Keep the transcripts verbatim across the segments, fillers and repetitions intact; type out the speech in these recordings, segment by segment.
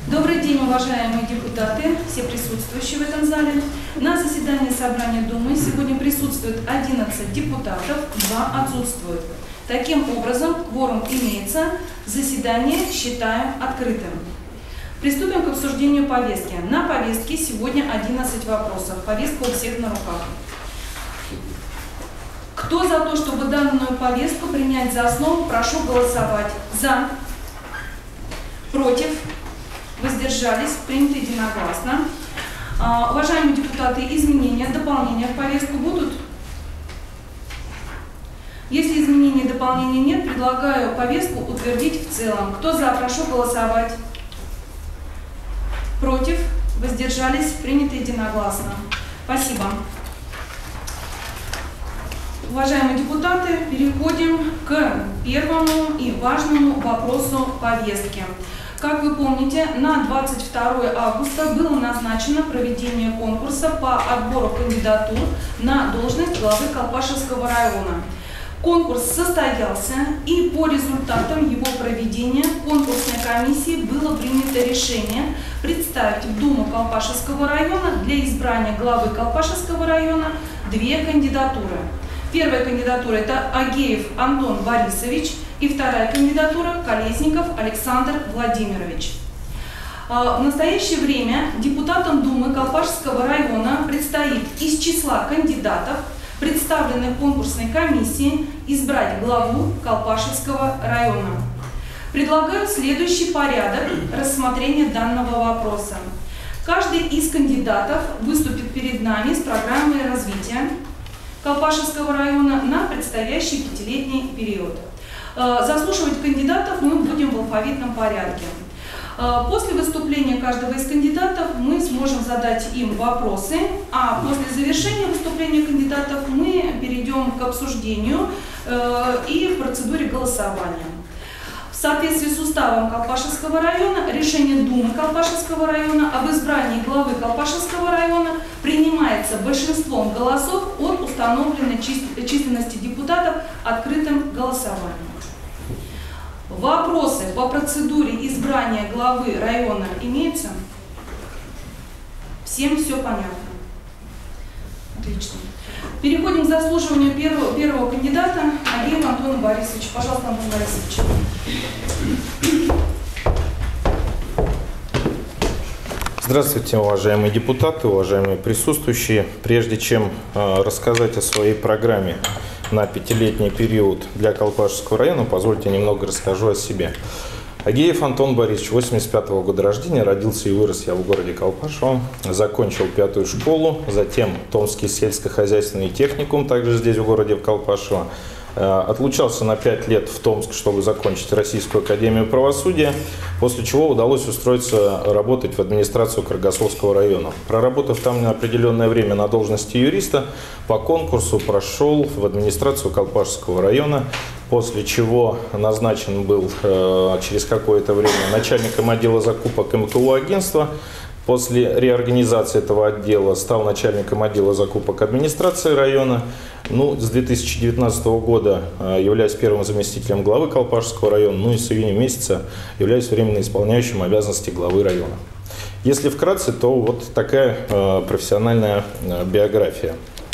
Добрый день, уважаемые депутаты, все присутствующие в этом зале. На заседании Собрания Думы сегодня присутствует одиннадцать депутатов, два отсутствуют. Таким образом, кворум имеется, заседание считаем открытым. Приступим к обсуждению повестки. На повестке сегодня одиннадцать вопросов. Повестка у всех на руках. Кто за то, чтобы данную повестку принять за основу, прошу голосовать. За. Против. Воздержались. Принято единогласно. А, уважаемые депутаты, изменения, дополнения в повестку будут? Если изменений и дополнений нет, предлагаю повестку утвердить в целом. Кто за, прошу голосовать. Против. Воздержались. Принято единогласно. Спасибо. Уважаемые депутаты, переходим к первому и важному вопросу повестки. Как вы помните, на двадцать второе августа было назначено проведение конкурса по отбору кандидатур на должность главы Колпашевского района. Конкурс состоялся, и по результатам его проведения конкурсной комиссии было принято решение представить в Думу Колпашевского района для избрания главы Колпашевского района две кандидатуры. Первая кандидатура – это Агеев Антон Борисович, и вторая кандидатура – Колесников Александр Владимирович. В настоящее время депутатам Думы Колпашевского района предстоит из числа кандидатов, представленных конкурсной комиссией, избрать главу Колпашевского района. Предлагаю следующий порядок рассмотрения данного вопроса. Каждый из кандидатов выступит перед нами с программой развития Колпашевского района на предстоящий пятилетний период. Заслушивать кандидатов мы будем в алфавитном порядке. После выступления каждого из кандидатов мы сможем задать им вопросы, а после завершения выступления кандидатов мы перейдем к обсуждению и процедуре голосования. В соответствии с уставом Колпашевского района, решение Думы Колпашевского района об избрании главы Колпашевского района принимается большинством голосов от установленной численности депутатов открытым голосованием. Вопросы по процедуре избрания главы района имеются? Всем все понятно? Отлично. Переходим к заслушиванию первого, первого кандидата, Агеева Антона Борисовича. Пожалуйста, Антон Борисович. Здравствуйте, уважаемые депутаты, уважаемые присутствующие. Прежде чем э, рассказать о своей программе на пятилетний период для Колпашевского района, позвольте немного расскажу о себе. Агеев Антон Борисович, восемьдесят пятого года рождения, родился и вырос я в городе Колпашево, закончил пятую школу, затем Томский сельскохозяйственный техникум, также здесь в городе Колпашево. Отлучался на пять лет в Томск, чтобы закончить Российскую академию правосудия, после чего удалось устроиться работать в администрацию Каргасовского района. Проработав там на определенное время на должности юриста, по конкурсу прошел в администрацию Колпашевского района, после чего назначен был э, через какое-то время начальником отдела закупок эм ка у агентства. После реорганизации этого отдела стал начальником отдела закупок администрации района. Ну, с две тысячи девятнадцатого года являюсь первым заместителем главы Колпашевского района, ну и с июня месяца являюсь временно исполняющим обязанности главы района. Если вкратце, то вот такая э, профессиональная э, биография.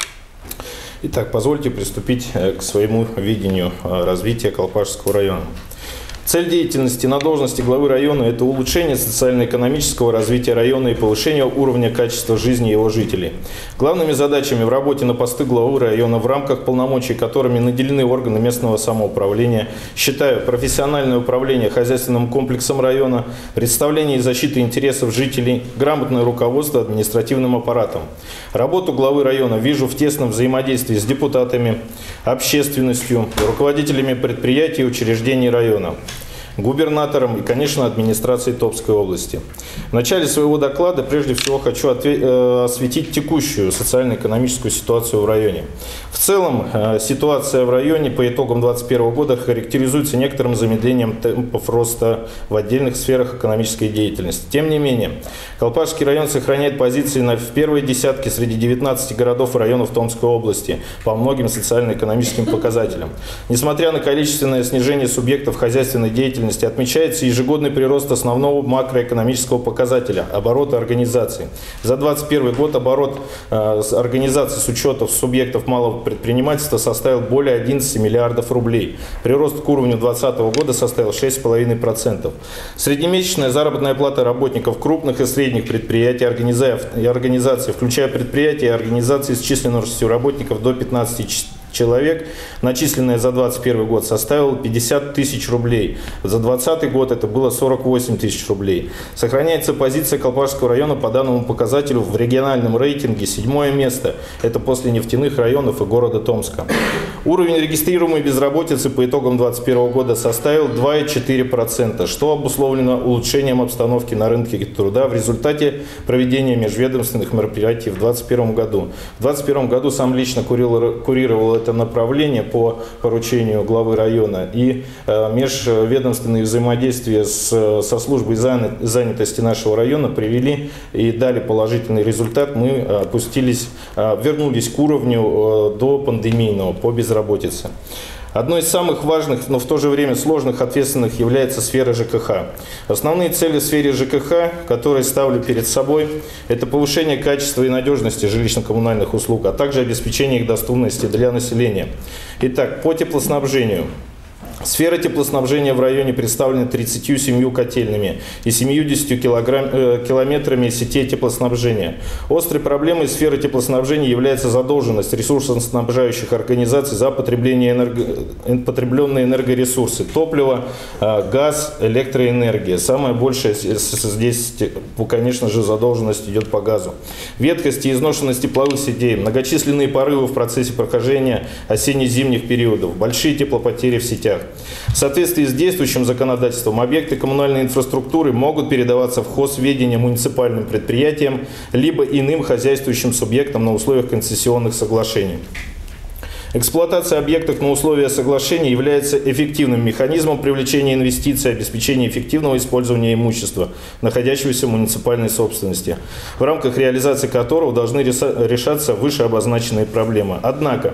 Итак, позвольте приступить к своему видению э, развития Колпашевского района. Цель деятельности на должности главы района – это улучшение социально-экономического развития района и повышение уровня качества жизни его жителей. Главными задачами в работе на посты главы района, в рамках полномочий, которыми наделены органы местного самоуправления, считаю профессиональное управление хозяйственным комплексом района, представление и защита интересов жителей, грамотное руководство административным аппаратом. Работу главы района вижу в тесном взаимодействии с депутатами, общественностью, руководителями предприятий и учреждений района, губернатором и, конечно, администрацией Томской области. В начале своего доклада прежде всего хочу осветить текущую социально-экономическую ситуацию в районе. В целом, ситуация в районе по итогам две тысячи двадцать первого года характеризуется некоторым замедлением темпов роста в отдельных сферах экономической деятельности. Тем не менее, Колпашевский район сохраняет позиции в первой десятке среди девятнадцати городов и районов Томской области по многим социально-экономическим показателям. Несмотря на количественное снижение субъектов хозяйственной деятельности деятельности отмечается ежегодный прирост основного макроэкономического показателя – оборота организации. За две тысячи двадцать первый год оборот э, организации с учетом субъектов малого предпринимательства составил более одиннадцати миллиардов рублей. Прирост к уровню две тысячи двадцатого года составил шесть целых пять десятых процента. Среднемесячная заработная плата работников крупных и средних предприятий и организаций, включая предприятия и организации с численностью работников до пятнадцати человек, начисленная за две тысячи двадцать первый год, составила пятьдесят тысяч рублей. За две тысячи двадцатый год это было сорок восемь тысяч рублей. Сохраняется позиция Колпашского района по данному показателю в региональном рейтинге седьмое место. Это после нефтяных районов и города Томска. Уровень регистрируемой безработицы по итогам две тысячи двадцать первого года составил два целых четыре десятых процента, что обусловлено улучшением обстановки на рынке труда в результате проведения межведомственных мероприятий в две тысячи двадцать первом году. В две тысячи двадцать первом году сам лично курировал, курировал это направление по поручению главы района, и э, межведомственные взаимодействия с, со службой занятости нашего района привели и дали положительный результат. Мы опустились, э, вернулись к уровню э, до пандемийного по безработице. Одной из самых важных, но в то же время сложных, ответственных является сфера ЖКХ. Основные цели в сфере ЖКХ, которые ставлю перед собой, это повышение качества и надежности жилищно-коммунальных услуг, а также обеспечение их доступности для населения. Итак, по теплоснабжению. Сфера теплоснабжения в районе представлена тридцатью семью котельными и семьюдесятью километрами сетей теплоснабжения. Острой проблемой сферы теплоснабжения является задолженность ресурсоснабжающих организаций за потребление энерго... потребленные энергоресурсы – топливо, газ, электроэнергия. Самая большая здесь, конечно же, задолженность идет по газу. Ветхость и изношенность тепловых сетей, многочисленные порывы в процессе прохождения осенне-зимних периодов, большие теплопотери в сетях. В соответствии с действующим законодательством объекты коммунальной инфраструктуры могут передаваться в хозведение муниципальным предприятиям либо иным хозяйствующим субъектам на условиях концессионных соглашений. Эксплуатация объектов на условия соглашения является эффективным механизмом привлечения инвестиций и обеспечения эффективного использования имущества, находящегося в муниципальной собственности, в рамках реализации которого должны решаться вышеобозначенные проблемы. Однако,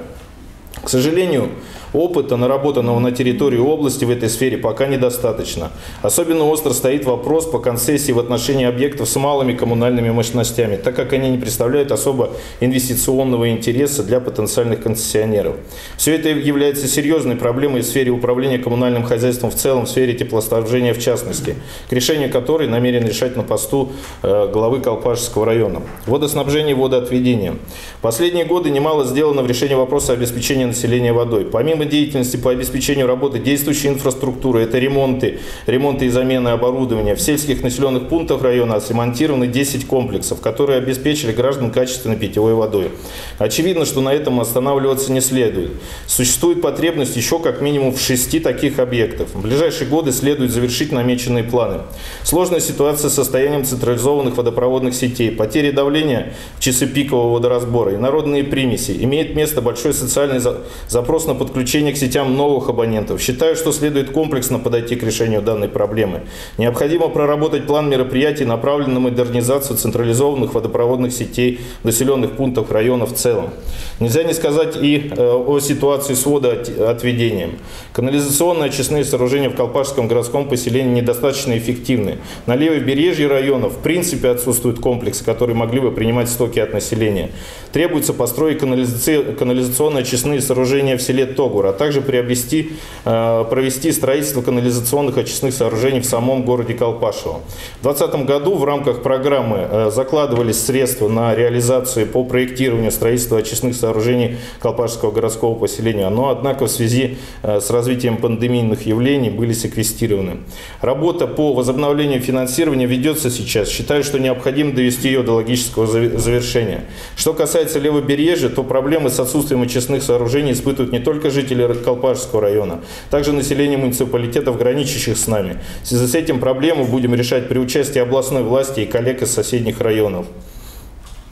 к сожалению, опыта, наработанного на территории области в этой сфере, пока недостаточно. Особенно остро стоит вопрос по концессии в отношении объектов с малыми коммунальными мощностями, так как они не представляют особо инвестиционного интереса для потенциальных концессионеров. Все это является серьезной проблемой в сфере управления коммунальным хозяйством в целом, в сфере теплоснабжения в частности, к решению которой намерен решать на посту э, главы Колпашского района. Водоснабжение и водоотведение. Последние годы немало сделано в решении вопроса обеспечения населения водой. Помимо деятельности по обеспечению работы действующей инфраструктуры, это ремонты, ремонты и замены оборудования. В сельских населенных пунктах района отремонтированы десять комплексов, которые обеспечили граждан качественной питьевой водой. Очевидно, что на этом останавливаться не следует. Существует потребность еще как минимум в шести таких объектов. В ближайшие годы следует завершить намеченные планы. Сложная ситуация с состоянием централизованных водопроводных сетей, потери давления в часы пикового водоразбора и народные примеси. Имеет место большой социальный запрос на подключение к сетям новых абонентов. Считаю, что следует комплексно подойти к решению данной проблемы. Необходимо проработать план мероприятий, направленный на модернизацию централизованных водопроводных сетей в населенных пунктах района в целом. Нельзя не сказать и э, о ситуации с водоотведением. Канализационные очистные сооружения в Колпашском городском поселении недостаточно эффективны. На левобережье района в принципе отсутствуют комплексы, которые могли бы принимать стоки от населения. Требуется построить канализационные очистные сооружения в селе Тогур, а также приобрести, э, провести строительство канализационных очистных сооружений в самом городе Колпашево. В две тысячи двадцатом году в рамках программы э, закладывались средства на реализацию по проектированию строительства очистных сооружений Колпашского городского поселения, но однако в связи э, с развитием пандемийных явлений были секвестированы. Работа по возобновлению финансирования ведется сейчас. Считаю, что необходимо довести ее до логического завершения. Что касается левобережья, то проблемы с отсутствием очистных сооружений испытывают не только жители Колпашского района, также население муниципалитетов, граничащих с нами. В связи с этим проблему будем решать при участии областной власти и коллег из соседних районов.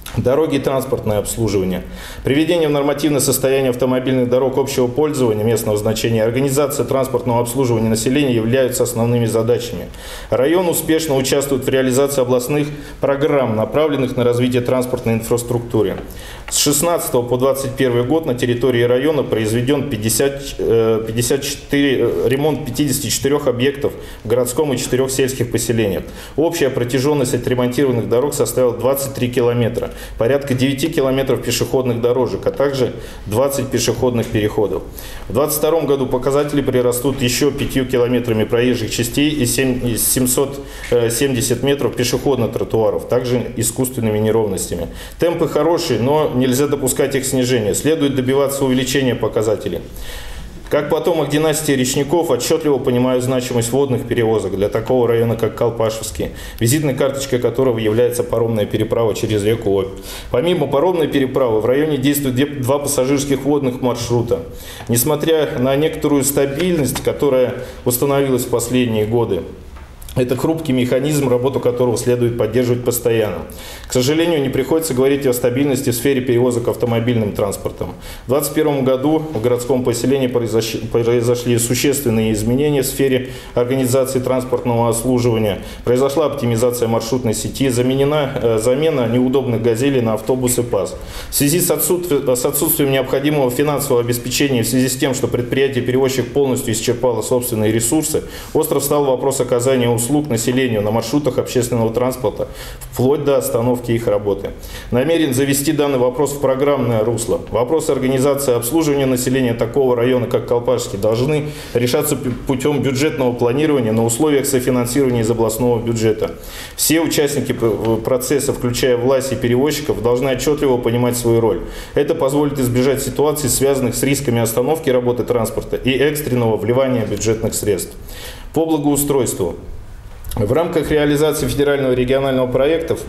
Дороги и транспортное обслуживание. Приведение в нормативное состояние автомобильных дорог общего пользования местного значения, организация транспортного обслуживания населения являются основными задачами. Район успешно участвует в реализации областных программ, направленных на развитие транспортной инфраструктуры. С шестнадцатого по двадцать первый год на территории района произведен пятьдесят, пятьдесят четыре, ремонт пятидесяти четырёх объектов в городском и четырёх сельских поселениях. Общая протяженность отремонтированных дорог составила двадцать три километра. Порядка девяти километров пешеходных дорожек, а также двадцать пешеходных переходов. В две тысячи двадцать втором году показатели прирастут еще пятью километрами проезжих частей и семьсот семьдесят метров пешеходных тротуаров, также искусственными неровностями. Темпы хорошие, но нельзя допускать их снижения. Следует добиваться увеличения показателей. Как потомок династии Речников отчетливо понимаю значимость водных перевозок для такого района, как Колпашевский, визитной карточкой которого является паромная переправа через реку Обь. Помимо паромной переправы в районе действуют два пассажирских водных маршрута. Несмотря на некоторую стабильность, которая установилась в последние годы, это хрупкий механизм, работу которого следует поддерживать постоянно. К сожалению, не приходится говорить о стабильности в сфере перевозок автомобильным транспортом. В две тысячи двадцать первом году в городском поселении произошли, произошли существенные изменения в сфере организации транспортного обслуживания. Произошла оптимизация маршрутной сети, заменена э, замена неудобных «Газелей» на автобусы ПАЗ. В связи с отсутствием, с отсутствием необходимого финансового обеспечения, в связи с тем, что предприятие-перевозчик полностью исчерпало собственные ресурсы, остро встал вопрос оказания услуг услуг населению на маршрутах общественного транспорта, вплоть до остановки их работы. Намерен завести данный вопрос в программное русло. Вопросы организации обслуживания населения такого района, как Колпашский, должны решаться путем бюджетного планирования на условиях софинансирования из областного бюджета. Все участники процесса, включая власти и перевозчиков, должны отчетливо понимать свою роль. Это позволит избежать ситуаций, связанных с рисками остановки работы транспорта и экстренного вливания бюджетных средств. По благоустройству. В рамках реализации федерального и регионального проектов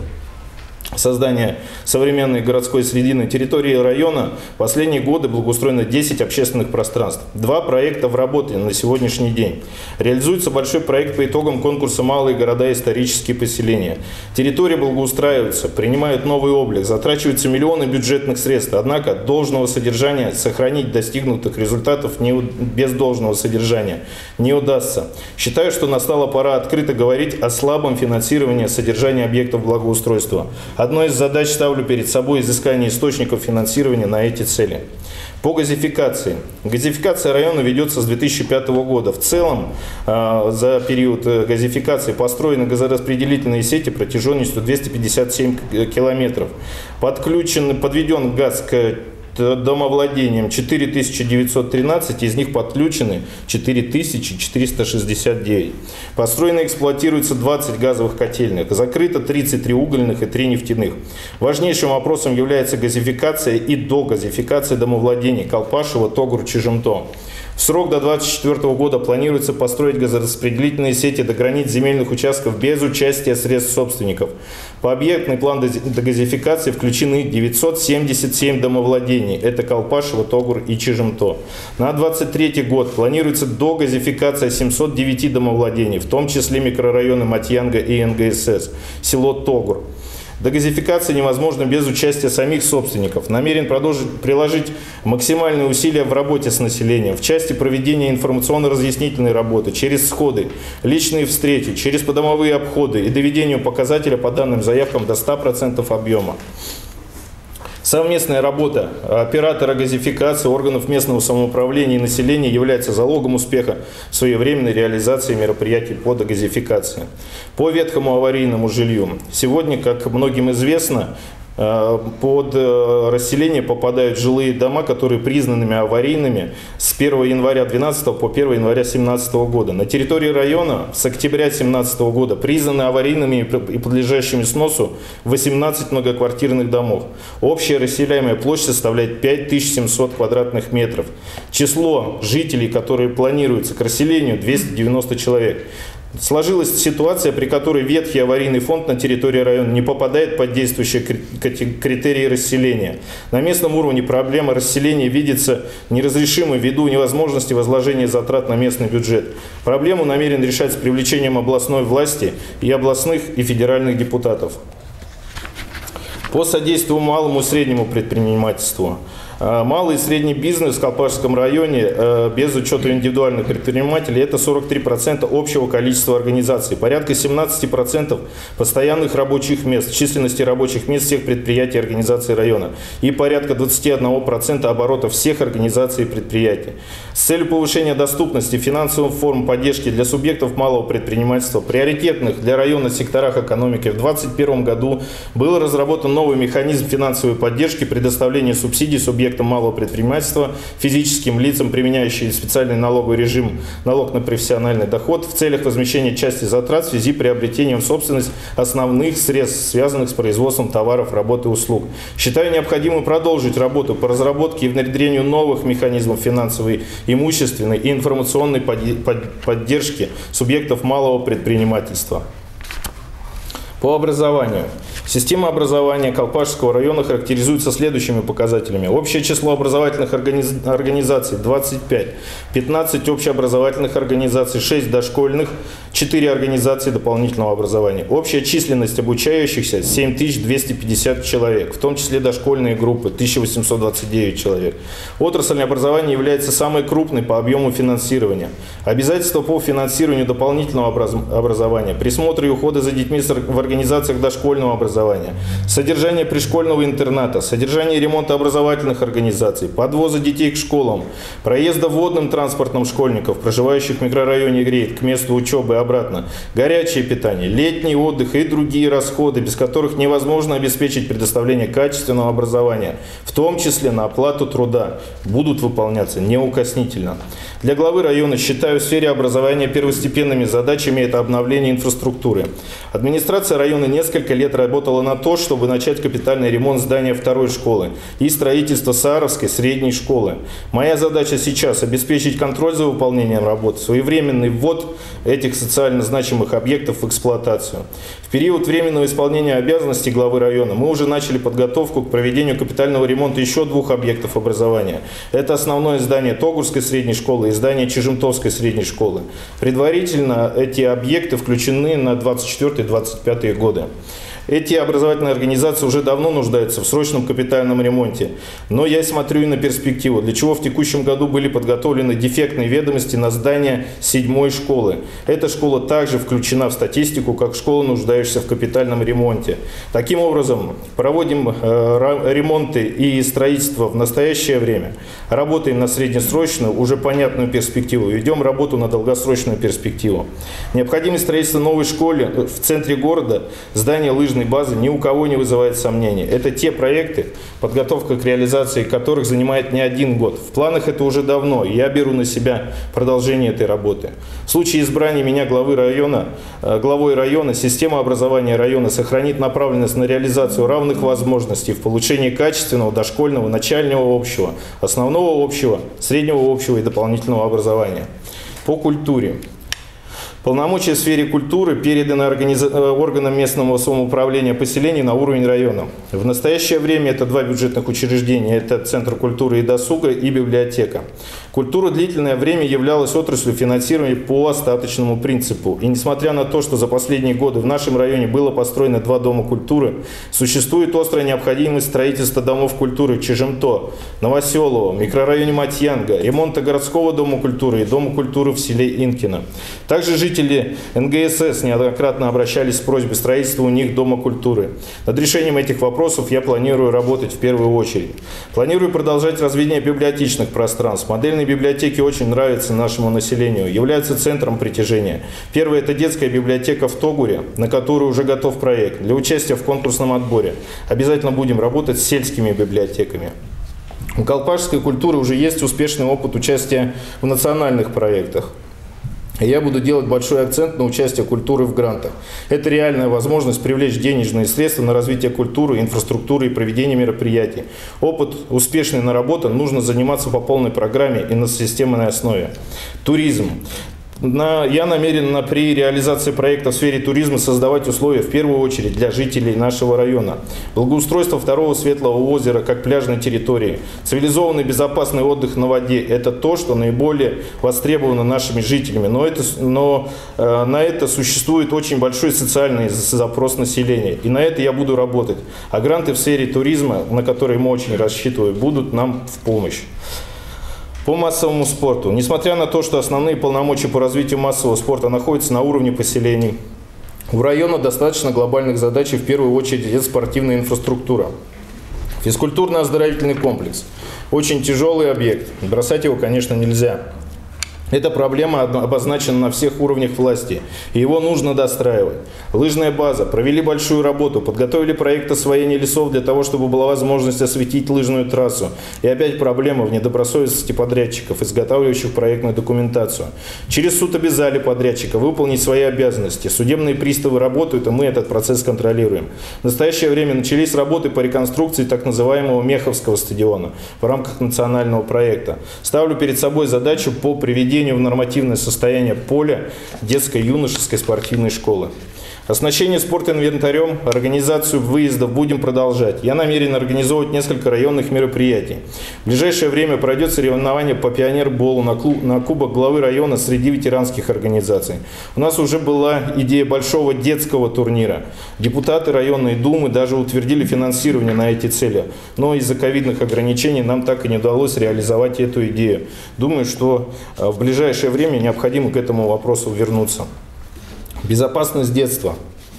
создания современной городской среды на территории района в последние годы благоустроено десять общественных пространств. Два проекта в работе на сегодняшний день. Реализуется большой проект по итогам конкурса «Малые города и исторические поселения». Территории благоустраиваются, принимают новый облик, затрачиваются миллионы бюджетных средств. Однако должного содержания сохранить достигнутых результатов не, без должного содержания не удастся. Считаю, что настала пора открыто говорить о слабом финансировании содержания объектов благоустройства. Одной из задач ставлю перед собой изыскание источников финансирования на эти цели. По газификации. Газификация района ведется с две тысячи пятого года. В целом, э, за период газификации построены газораспределительные сети протяженностью двести пятьдесят семь километров. Подключен, подведен газ к домовладениям четыре тысячи девятьсот тринадцать, из них подключены четыре тысячи четыреста шестьдесят девять. Построено и эксплуатируется двадцать газовых котельных, закрыто тридцать три угольных и три нефтяных. Важнейшим вопросом является газификация и догазификация домовладений Колпашево, Тогур, Чижемто. В срок до две тысячи двадцать четвёртого года планируется построить газораспределительные сети до границ земельных участков без участия средств собственников. По объектный план догазификации включены девятьсот семьдесят семь домовладений. Это Колпашево, Тогур и Чижемто. На двадцать третий год планируется догазификация семисот девяти домовладений, в том числе микрорайоны Матьянга и эн гэ эс эс, село Тогур. Догазификация невозможна без участия самих собственников. Намерен продолжить приложить максимальные усилия в работе с населением, в части проведения информационно-разъяснительной работы, через сходы, личные встречи, через подомовые обходы и доведению показателя по данным заявкам до ста процентов объема. Совместная работа оператора газификации, органов местного самоуправления и населения является залогом успеха своевременной реализации мероприятий по догазификации. По ветхому аварийному жилью. Сегодня, как многим известно, под расселение попадают жилые дома, которые признанными аварийными с первого января две тысячи двенадцатого по первое января две тысячи семнадцатого года. На территории района с октября две тысячи семнадцатого года признаны аварийными и подлежащими сносу восемнадцать многоквартирных домов. Общая расселяемая площадь составляет пять тысяч семьсот квадратных метров. Число жителей, которые планируются к расселению, двести девяносто человек. Сложилась ситуация, при которой ветхий аварийный фонд на территории района не попадает под действующие критерии расселения. На местном уровне проблема расселения видится неразрешимой ввиду невозможности возложения затрат на местный бюджет. Проблему намерен решать с привлечением областной власти и областных и федеральных депутатов. По содействию малому и среднему предпринимательству. Малый и средний бизнес в Колпашском районе, без учета индивидуальных предпринимателей, это сорок три процента общего количества организаций, порядка семнадцать процентов постоянных рабочих мест, численности рабочих мест всех предприятий и организаций района и порядка двадцать один процент оборотов всех организаций и предприятий. С целью повышения доступности финансовых форм поддержки для субъектов малого предпринимательства, приоритетных для района секторах экономики, в две тысячи двадцать первом году был разработан новый механизм финансовой поддержки предоставления субсидий субъектам малого предпринимательства, физическим лицам, применяющим специальный налоговый режим, налог на профессиональный доход, в целях возмещения части затрат в связи с приобретением в собственность основных средств, связанных с производством товаров, работ и услуг. Считаю необходимым продолжить работу по разработке и внедрению новых механизмов финансовой, имущественной и информационной поддержки субъектов малого предпринимательства. По образованию. Система образования Колпашского района характеризуется следующими показателями. Общее число образовательных организ... организаций двадцать пять, пятнадцать общеобразовательных организаций, шесть дошкольных, четыре организации дополнительного образования. Общая численность обучающихся семь тысяч двести пятьдесят человек, в том числе дошкольные группы тысяча восемьсот двадцать девять человек. Отрасль образования является самой крупной по объему финансирования. Обязательства по финансированию дополнительного образ... образования, присмотр и ухода за детьми в организациях дошкольного образования, содержание пришкольного интерната, содержание ремонта образовательных организаций, подвоза детей к школам, проезда водным транспортом школьников, проживающих в микрорайоне Грейт, к месту учебы и обратно, горячее питание, летний отдых и другие расходы, без которых невозможно обеспечить предоставление качественного образования, в том числе на оплату труда, будут выполняться неукоснительно. Для главы района считаю в сфере образования первостепенными задачами это обновление инфраструктуры. Администрация района несколько лет работала на то, чтобы начать капитальный ремонт здания второй школы и строительство Сааровской средней школы. Моя задача сейчас обеспечить контроль за выполнением работ, своевременный ввод этих социально значимых объектов в эксплуатацию. В период временного исполнения обязанностей главы района мы уже начали подготовку к проведению капитального ремонта еще двух объектов образования. Это основное здание Тогурской средней школы и здание Чижемтовской средней школы. Предварительно эти объекты включены на двадцать четвёртый — двадцать пятый годы. Эти образовательные организации уже давно нуждаются в срочном капитальном ремонте. Но я смотрю и на перспективу, для чего в текущем году были подготовлены дефектные ведомости на здание седьмой школы. Эта школа также включена в статистику как школа, нуждающаяся в капитальном ремонте. Таким образом, проводим э, ремонты и строительство в настоящее время. Работаем на среднесрочную, уже понятную перспективу. Ведем работу на долгосрочную перспективу. Необходимость строительства новой школы в центре города, здание лыжной базы ни у кого не вызывает сомнений. Это те проекты, подготовка к реализации которых занимает не один год. В планах это уже давно, и я беру на себя продолжение этой работы. В случае избрания меня главы района, главой района, система образования района сохранит направленность на реализацию равных возможностей в получении качественного дошкольного, начального общего, основного общего, среднего общего и дополнительного образования. По культуре. Полномочия в сфере культуры переданы организ... органам местного самоуправления поселений на уровень района. В настоящее время это два бюджетных учреждения. Это Центр культуры и досуга и библиотека. Культура длительное время являлась отраслью финансирования по остаточному принципу. И несмотря на то, что за последние годы в нашем районе было построено два дома культуры, существует острая необходимость строительства домов культуры в Чижемто, Новоселово, микрорайоне Матьянга, ремонта городского дома культуры и дома культуры в селе Инкино. Также жители Жители эн гэ эс эс неоднократно обращались с просьбой строительства у них Дома культуры. Над решением этих вопросов я планирую работать в первую очередь. Планирую продолжать развитие библиотечных пространств. Модельные библиотеки очень нравятся нашему населению, являются центром притяжения. Первая – это детская библиотека в Тогуре, на которую уже готов проект для участия в конкурсном отборе. Обязательно будем работать с сельскими библиотеками. У колпашской культуры уже есть успешный опыт участия в национальных проектах. Я буду делать большой акцент на участие культуры в грантах. Это реальная возможность привлечь денежные средства на развитие культуры, инфраструктуры и проведение мероприятий. Опыт успешный наработан, нужно заниматься по полной программе и на системной основе. Туризм. На, я намерен на, при реализации проекта в сфере туризма создавать условия в первую очередь для жителей нашего района. Благоустройство второго Светлого озера как пляжной территории, цивилизованный безопасный отдых на воде – это то, что наиболее востребовано нашими жителями. Но, это, но э, на это существует очень большой социальный запрос населения. И на это я буду работать. А гранты в сфере туризма, на которые мы очень рассчитываем, будут нам в помощь. По массовому спорту. Несмотря на то, что основные полномочия по развитию массового спорта находятся на уровне поселений, у района достаточно глобальных задач, и в первую очередь это спортивная инфраструктура. Физкультурно-оздоровительный комплекс. Очень тяжелый объект. Бросать его, конечно, нельзя. Эта проблема обозначена на всех уровнях власти, и его нужно достраивать. Лыжная база. Провели большую работу, подготовили проект освоения лесов для того, чтобы была возможность осветить лыжную трассу. И опять проблема в недобросовестности подрядчиков, изготавливающих проектную документацию. Через суд обязали подрядчика выполнить свои обязанности. Судебные приставы работают, и мы этот процесс контролируем. В настоящее время начались работы по реконструкции так называемого Меховского стадиона в рамках национального проекта. Ставлю перед собой задачу по приведению в нормативное состояние поля детской юношеской спортивной школы. Оснащение спортинвентарем, организацию выездов будем продолжать. Я намерен организовывать несколько районных мероприятий. В ближайшее время пройдет соревнование по пионерболу на, клуб, на кубок главы района среди ветеранских организаций. У нас уже была идея большого детского турнира. Депутаты районной думы даже утвердили финансирование на эти цели. Но из-за ковидных ограничений нам так и не удалось реализовать эту идею. Думаю, что в ближайшее время необходимо к этому вопросу вернуться. Безопасность детства.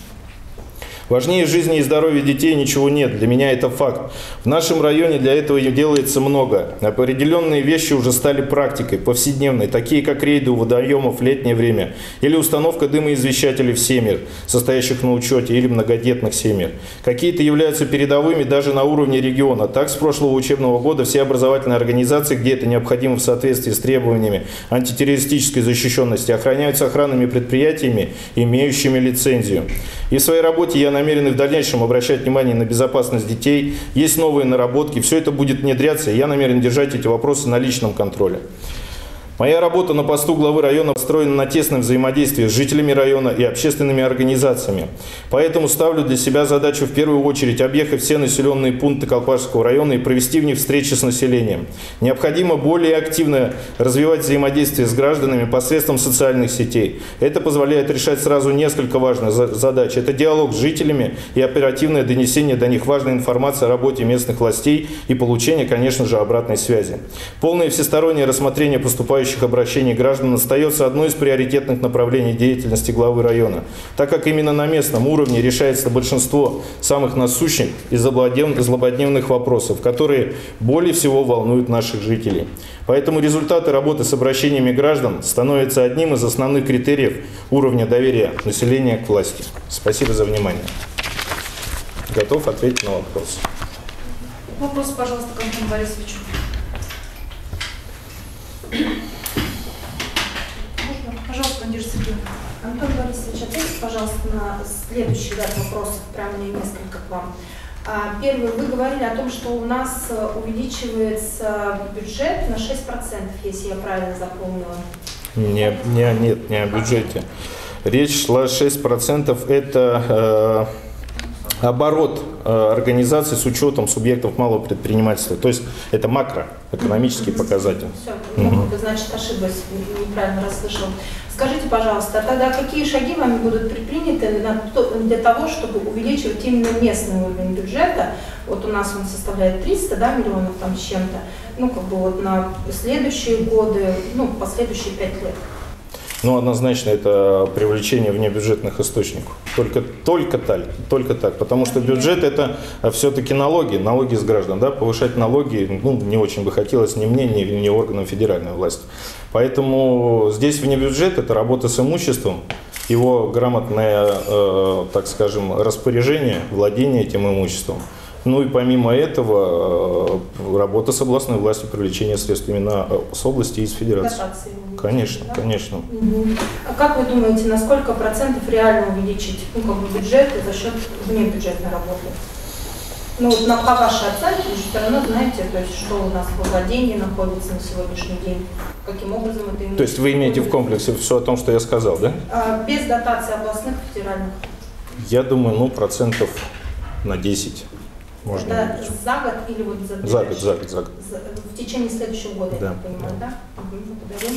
Важнее жизни и здоровья детей ничего нет. Для меня это факт. В нашем районе для этого делается много. Определенные вещи уже стали практикой, повседневной, такие как рейды у водоемов в летнее время или установка дымоизвещателей в семьях, состоящих на учете, или многодетных семьях. Какие-то являются передовыми даже на уровне региона. Так, с прошлого учебного года все образовательные организации, где это необходимо в соответствии с требованиями антитеррористической защищенности, охраняются охранными предприятиями, имеющими лицензию. И в своей работе я намерен и в дальнейшем обращать внимание на безопасность детей. Есть новые наработки, все это будет внедряться, и я намерен держать эти вопросы на личном контроле. Моя работа на посту главы района построена на тесном взаимодействии с жителями района и общественными организациями. Поэтому ставлю для себя задачу в первую очередь объехать все населенные пункты Колпашского района и провести в них встречи с населением. Необходимо более активно развивать взаимодействие с гражданами посредством социальных сетей. Это позволяет решать сразу несколько важных задач. Это диалог с жителями и оперативное донесение до них важной информации о работе местных властей и получение, конечно же, обратной связи. Полное всестороннее рассмотрение поступающих обращений граждан остается одной из приоритетных направлений деятельности главы района, так как именно на местном уровне решается большинство самых насущных и злободневных вопросов, которые более всего волнуют наших жителей. Поэтому результаты работы с обращениями граждан становятся одним из основных критериев уровня доверия населения к власти. Спасибо за внимание. Готов ответить на вопрос. Вопрос, пожалуйста, к Антону Борисовичу. Пожалуйста, Надежда Сергеевна. Антон Борисович, ответьте, пожалуйста, на следующий ряд вопросов, прямо у меня несколько к вам. Первый, вы говорили о том, что у нас увеличивается бюджет на шесть процентов, если я правильно запомнила. Не, не, нет, не о бюджете. Речь шла шесть процентов, это э, оборот э, организации с учетом субъектов малого предпринимательства. То есть это макроэкономический показатель. Все, ну, это значит ошиблась, неправильно расслышала. Скажите, пожалуйста, а тогда какие шаги вами будут предприняты для того, чтобы увеличивать именно местный уровень бюджета? Вот у нас он составляет триста, да, миллионов там с чем-то, ну как бы вот на следующие годы, ну последующие пять лет. Ну, однозначно, это привлечение внебюджетных источников. Только, только так, только так. Потому что бюджет – это все-таки налоги, налоги с граждан. Да? Повышать налоги ну, не очень бы хотелось ни мне, ни, ни органам федеральной власти. Поэтому здесь внебюджет – это работа с имуществом, его грамотное, э, так скажем, распоряжение, владение этим имуществом. Ну и помимо этого, работа с областной властью, привлечение средств именно с области и из федерации. Дотации. Конечно, да? Конечно. Угу. А как вы думаете, на сколько процентов реально увеличить ну, как бы бюджет за счет внебюджетной работы? Ну, вот на, по вашей оценке, вы же все равно знаете, то есть, что у нас во владении находится на сегодняшний день, каким образом это имеется. То есть вы имеете в комплексе все о том, что я сказал, да? А, без дотации областных, федеральных. Я думаю, ну, процентов на десять. Можно Это за год или вот за За год, за год, за год. За, в течение следующего года, Да. я так понимаю, да? Угу, благодарю.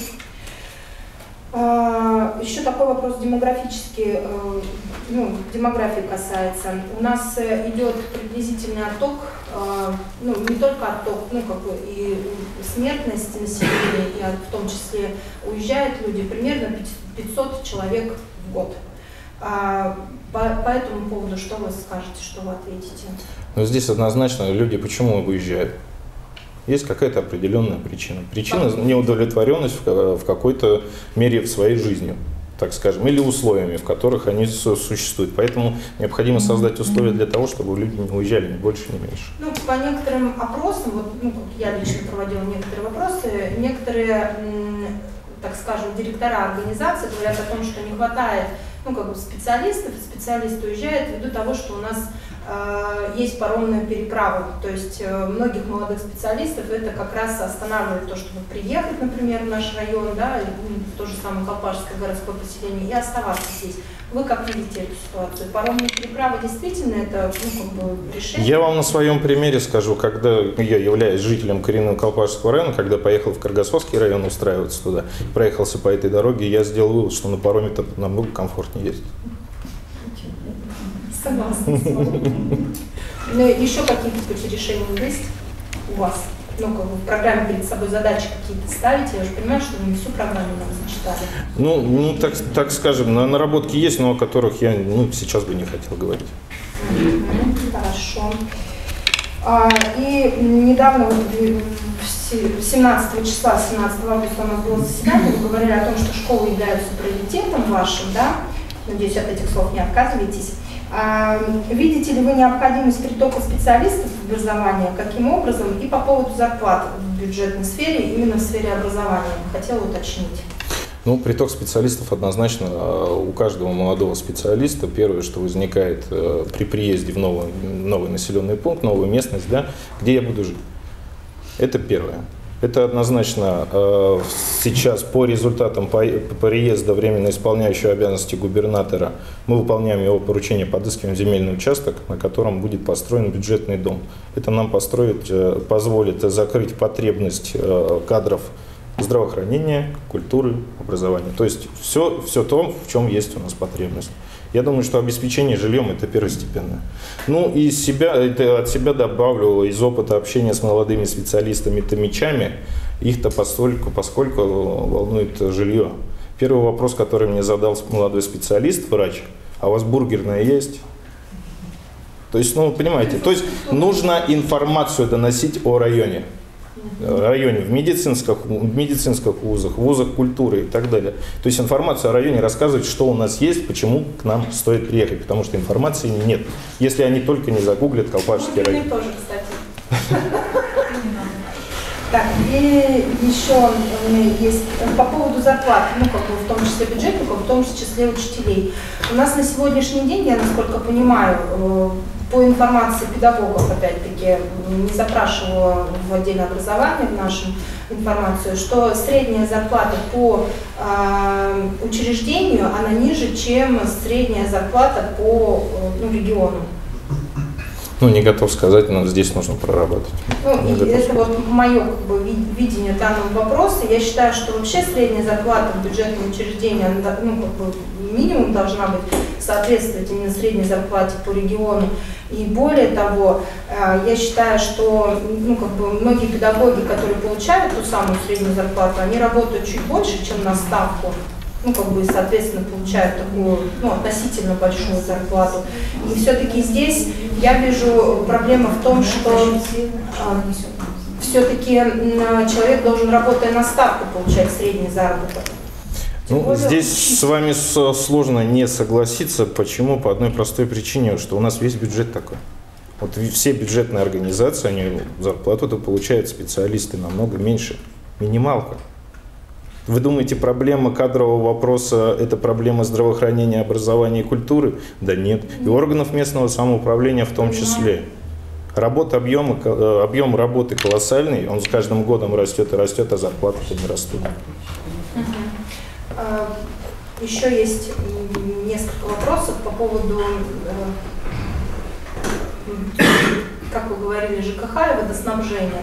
А, еще такой вопрос демографический, э, ну, демографии касается. У нас э, идет приблизительный отток, э, ну, не только отток, ну, как бы и смертность населения, и в том числе уезжают люди, примерно пятьсот человек в год. А, по, по этому поводу что вы скажете, что вы ответите? Но здесь однозначно люди почему уезжают? Есть какая-то определенная причина. Причина – неудовлетворенность в, в какой-то мере в своей жизнью, так скажем, или условиями, в которых они существуют. Поэтому необходимо создать условия для того, чтобы люди не уезжали ни больше, ни меньше. Ну, по некоторым опросам, вот, ну, я лично проводила некоторые вопросы, некоторые, так скажем, директора организаций говорят о том, что не хватает, ну, как бы специалистов, специалисты уезжают ввиду того, что у нас э, есть паромные переправы, то есть э, многих молодых специалистов это как раз останавливает то, чтобы приехать, например, в наш район, да, в то же самое Колпашское городское поселение, и оставаться здесь. Вы как видите эту ситуацию? Паромные переправы действительно это, ну, как бы решение? Я вам на своем примере скажу, когда я являюсь жителем коренного Колпашского района, когда поехал в Каргасовский район устраиваться туда, проехался по этой дороге, я сделал вывод, что на пароме-то намного комфортнее ездить. Согласна с вами. Ну, еще какие-то пути решения есть у вас? Ну, как бы в программе перед собой задачи какие-то ставите, я же понимаю, что вы не всю программу нам зачитали. Ну, ну так, так скажем, на наработки есть, но о которых я, ну, сейчас бы не хотел говорить. Хорошо. А, и недавно, семнадцатого числа, семнадцатого августа у нас было заседание, вы говорили о том, что школы являются приоритетом вашим, да? Надеюсь, от этих слов не отказываетесь. А, видите ли вы необходимость притока специалистов в образование, каким образом, и по поводу зарплат в бюджетной сфере, именно в сфере образования, хотела уточнить. Ну, приток специалистов однозначно у каждого молодого специалиста. Первое, что возникает при приезде в новый, новый населенный пункт, новую местность, да, где я буду жить. Это первое. Это однозначно э, сейчас по результатам приезда временно исполняющего обязанности губернатора мы выполняем его поручение, подыскиваем земельный участок, на котором будет построен бюджетный дом. Это нам построить э, позволит закрыть потребность э, кадров здравоохранения, культуры, образования. То есть все, все то, в чем есть у нас потребность. Я думаю, что обеспечение жильем – это первостепенно. Ну и себя, это от себя добавлю из опыта общения с молодыми специалистами-томичами, их-то поскольку, поскольку волнует жилье. Первый вопрос, который мне задал молодой специалист, врач: а у вас бургерная есть? То есть, ну, понимаете, то есть нужно информацию доносить о районе. районе, в медицинских, в медицинских вузах, в вузах культуры и так далее. То есть информацию о районе рассказывать, что у нас есть, почему к нам стоит приехать, потому что информации нет, если они только не загуглят Колпашский район. Тоже, кстати. Так, и еще у меня есть по поводу зарплат, ну, как бы в том числе бюджетников, в том числе учителей. У нас на сегодняшний день, я насколько понимаю, по информации педагогов, опять-таки, не запрашивала в отделе образования в нашем информацию, что средняя зарплата по э, учреждению, она ниже, чем средняя зарплата по ну, региону. Ну, не готов сказать, но здесь нужно прорабатывать. Ну, это вот мое как бы, видение данного вопроса. Я считаю, что вообще средняя зарплата в бюджетном учреждении, она, ну, как бы, минимум должна быть соответствовать именно средней зарплате по региону. И более того, я считаю, что ну, как бы, многие педагоги, которые получают ту самую среднюю зарплату, они работают чуть больше, чем на ставку. Ну, как бы, соответственно, получают такую, ну, относительно большую зарплату. И все-таки здесь я вижу проблему в том, что а, все-таки человек должен, работая на ставку, получать средний заработок. Ну, более... Здесь с вами сложно не согласиться. Почему? По одной простой причине, что у нас весь бюджет такой. Вот все бюджетные организации, они зарплату-то получают специалисты намного меньше. Минималка. Вы думаете, проблема кадрового вопроса – это проблема здравоохранения, образования и культуры? Да нет. И органов местного самоуправления в том числе. Работа, объем, объем работы колоссальный, он с каждым годом растет и растет, а зарплаты-то не растут. Еще есть несколько вопросов по поводу, как вы говорили, ЖКХ и водоснабжения.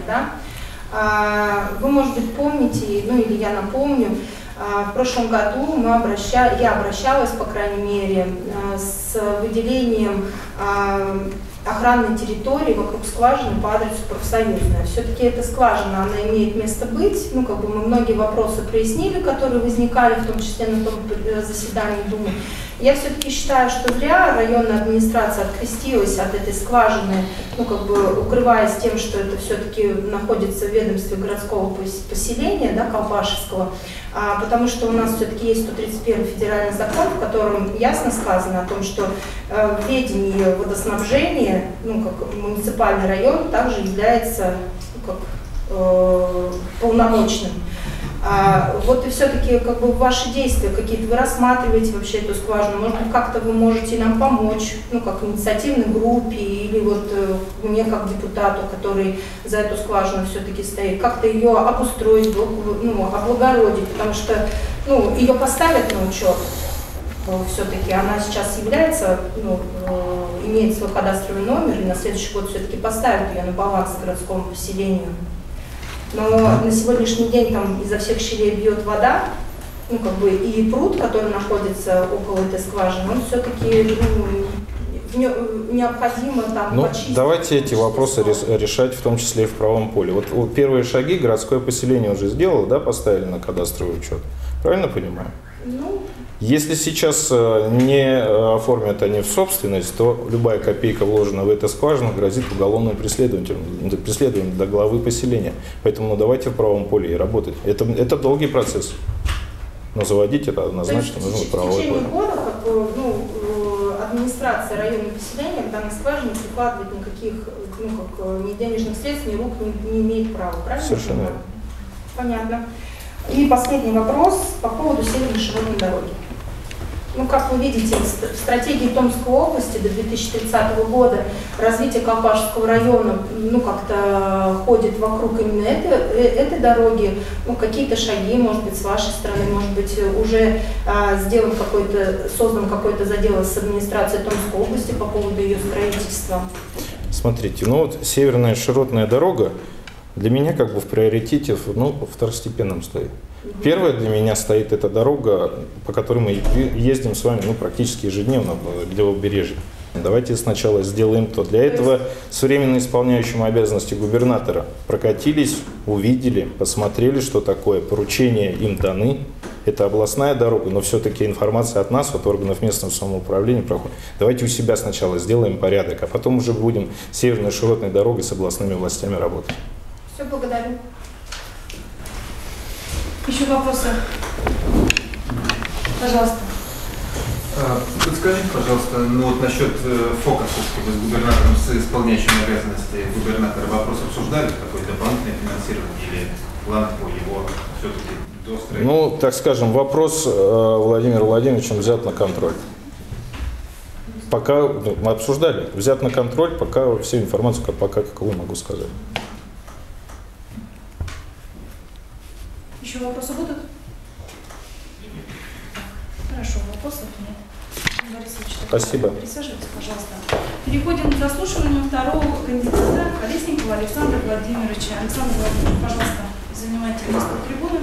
Да? Вы, может быть, помните, ну или я напомню, в прошлом году мы обращали, я обращалась, по крайней мере, с выделением охранной территории вокруг скважины по адресу Профсоюзная. Все-таки эта скважина, она имеет место быть. Ну, как бы мы многие вопросы прояснили, которые возникали, в том числе на том заседании Думы. Я все-таки считаю, что зря районная администрация открестилась от этой скважины, ну, как бы укрываясь тем, что это все-таки находится в ведомстве городского поселения, да, Колпашевского, а, потому что у нас все-таки есть сто тридцать первый федеральный закон, в котором ясно сказано о том, что э, в ведении водоснабжения, ну, как муниципальный район, также является, ну, как, э, полномочным. А, вот и все-таки как бы ваши действия какие-то, вы рассматриваете вообще эту скважину, может быть, как-то вы можете нам помочь, ну, как инициативной группе или вот э, мне как депутату, который за эту скважину все-таки стоит, как-то ее обустроить, ну, облагородить, потому что, ну, ее поставят на учет, все-таки она сейчас является, ну, э, имеет свой кадастровый номер, и на следующий год все-таки поставят ее на баланс городскому поселению. Но на сегодняшний день там изо всех щелей бьет вода, ну, как бы, и пруд, который находится около этой скважины, он все-таки, ну, необходимо там ну, почистить. Давайте эти вопросы решать, в том числе и в правом поле. Вот, вот первые шаги городское поселение уже сделало, да, поставили на кадастровый учет. Правильно понимаю? Ну, если сейчас не оформят они в собственность, то любая копейка, вложенная в эту скважину, грозит уголовным преследованием, преследованием до главы поселения. Поэтому ну, давайте в правом поле и работать. Это, это долгий процесс. Но заводить это однозначно нужно в правовое поле. В течение года как бы, ну, администрация районного поселения в данной скважине прикладывать никаких, ну, как, ни денежных средств, ни рук не, не имеет права. Правильно? Совершенно верно. Понятно. И последний вопрос по поводу северной широтной дороги. Ну, как вы видите, в стратегии Томской области до две тысячи тридцатого года развитие Колпашевского района, ну, как-то ходит вокруг именно этой, этой дороги. Ну, какие-то шаги, может быть, с вашей стороны, может быть, уже а, сделан какой-то, создан какой-то задел с администрацией Томской области по поводу ее строительства. Смотрите, ну вот северная широтная дорога для меня как бы в приоритете, ну, второстепенном стоит. Первое для меня стоит эта дорога, по которой мы ездим с вами, ну, практически ежедневно для побережья. Давайте сначала сделаем то. Для этого с временно исполняющим обязанности губернатора прокатились, увидели, посмотрели, что такое, поручения им даны. Это областная дорога, но все-таки информация от нас, от органов местного самоуправления проходит. Давайте у себя сначала сделаем порядок, а потом уже будем северной широтной дорогой с областными властями работать. Все, благодарю. Еще вопросы? Пожалуйста. Подскажите, пожалуйста, ну вот насчет фокуса с губернатором, с исполняющим обязанности губернатора вопрос обсуждали, какое-то дополнительное финансирование или план по его все-таки достроению? Ну, так скажем, вопрос Владимиром Владимировичем взят на контроль. Пока ну, мы обсуждали, взят на контроль, пока всю информацию, как пока каковую могу сказать. Еще вопросы будут? Хорошо, вопросов нет. Борис Ильич, спасибо. Присаживайтесь, пожалуйста. Переходим к заслушиванию второго кандидата Колесникова Александра Владимировича. Александр Владимирович, пожалуйста, занимайте место у трибуны.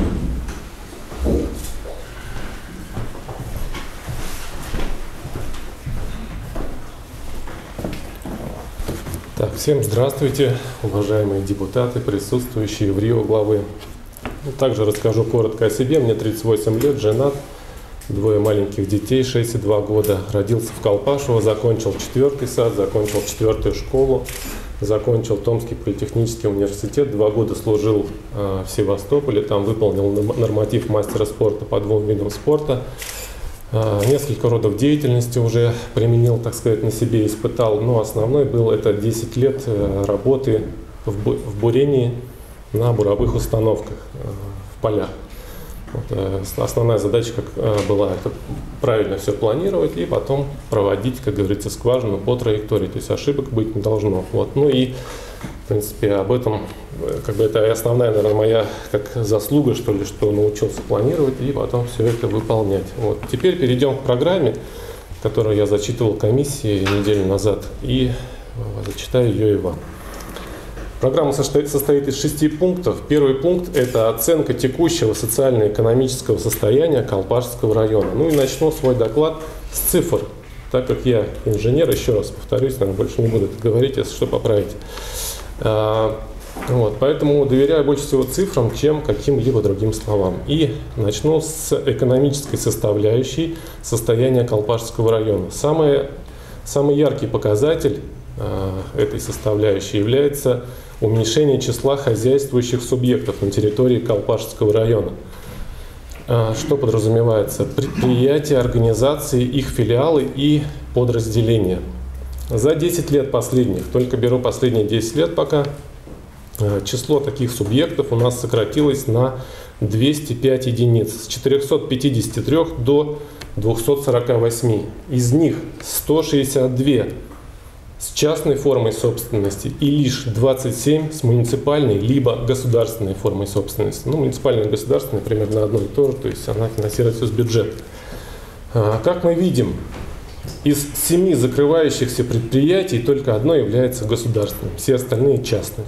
Так, всем здравствуйте, уважаемые депутаты, присутствующие в Рио главы. Также расскажу коротко о себе. Мне тридцать восемь лет, женат, двое маленьких детей, шесть и два года. Родился в Колпашево, закончил четвертый сад, закончил четвертую школу, закончил Томский политехнический университет, два года служил э, в Севастополе, там выполнил норматив мастера спорта по двум видам спорта. Э, несколько родов деятельности уже применил, так сказать, на себе, испытал, но основной был это десять лет э, работы в, бу в бурении на буровых установках э, в полях. Вот, основная задача как была это правильно все планировать и потом проводить, как говорится, скважину по траектории, то есть ошибок быть не должно. Вот. Ну и, в принципе, об этом, как бы это основная, наверное, моя как заслуга, что ли, что научился планировать и потом все это выполнять. Вот. Теперь перейдем к программе, которую я зачитывал комиссии неделю назад, и зачитаю ее и вам. Программа состоит из шести пунктов. Первый пункт – это оценка текущего социально-экономического состояния Колпашского района. Ну и начну свой доклад с цифр. Так как я инженер, еще раз повторюсь, наверное, больше не буду это говорить, если что, поправить. Вот, поэтому доверяю больше всего цифрам, чем каким-либо другим словам. И начну с экономической составляющей состояния Колпашского района. Самый, самый яркий показатель этой составляющей является уменьшение числа хозяйствующих субъектов на территории Колпашского района. Что подразумевается? Предприятия, организации, их филиалы и подразделения. За десять лет последних, только беру последние десять лет пока, число таких субъектов у нас сократилось на двести пять единиц, с четырёхсот пятидесяти трёх до двухсот сорока восьми. Из них сто шестьдесят два с частной формой собственности и лишь двадцать семь с муниципальной либо государственной формой собственности. Ну, муниципальная и государственная примерно одно и то же, то есть она финансируется с бюджета. Как мы видим, из семи закрывающихся предприятий только одно является государственным, все остальные частные.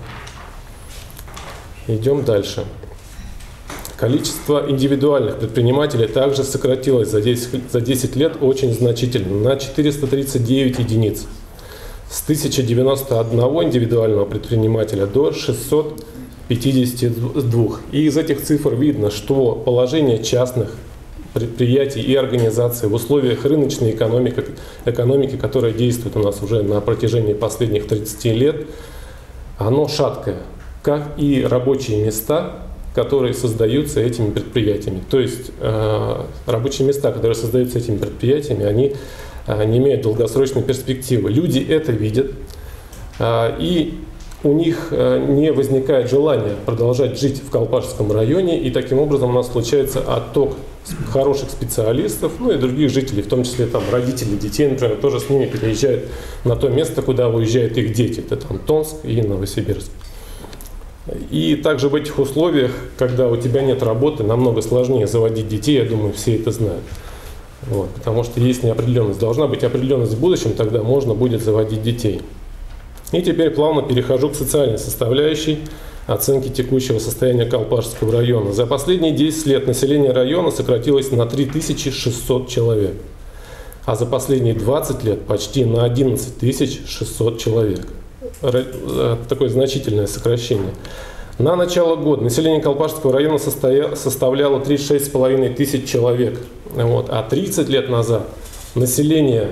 Идем дальше. Количество индивидуальных предпринимателей также сократилось за десять лет очень значительно, на четыреста тридцать девять единиц. С тысячи девяноста одного индивидуального предпринимателя до шестисот пятидесяти двух. И из этих цифр видно, что положение частных предприятий и организаций в условиях рыночной экономики, экономики, которая действует у нас уже на протяжении последних тридцати лет, оно шаткое, как и рабочие места, которые создаются этими предприятиями. То есть э, рабочие места, которые создаются этими предприятиями, они э, не имеют долгосрочной перспективы. Люди это видят, э, и у них э, не возникает желания продолжать жить в Колпашском районе, и таким образом у нас случается отток хороших специалистов, ну и других жителей, в том числе там родители детей, например, тоже с ними переезжают на то место, куда уезжают их дети. Это там Томск и Новосибирск. И также в этих условиях, когда у тебя нет работы, намного сложнее заводить детей, я думаю, все это знают. Вот, потому что есть неопределенность. Должна быть определенность в будущем, тогда можно будет заводить детей. И теперь плавно перехожу к социальной составляющей оценки текущего состояния Колпашского района. За последние десять лет население района сократилось на три тысячи шестьсот человек, а за последние двадцать лет почти на одиннадцать тысяч шестьсот человек. Такое значительное сокращение. На начало года население Колпашского района составляло тридцать шесть с половиной тысяч человек. Вот. А тридцать лет назад население...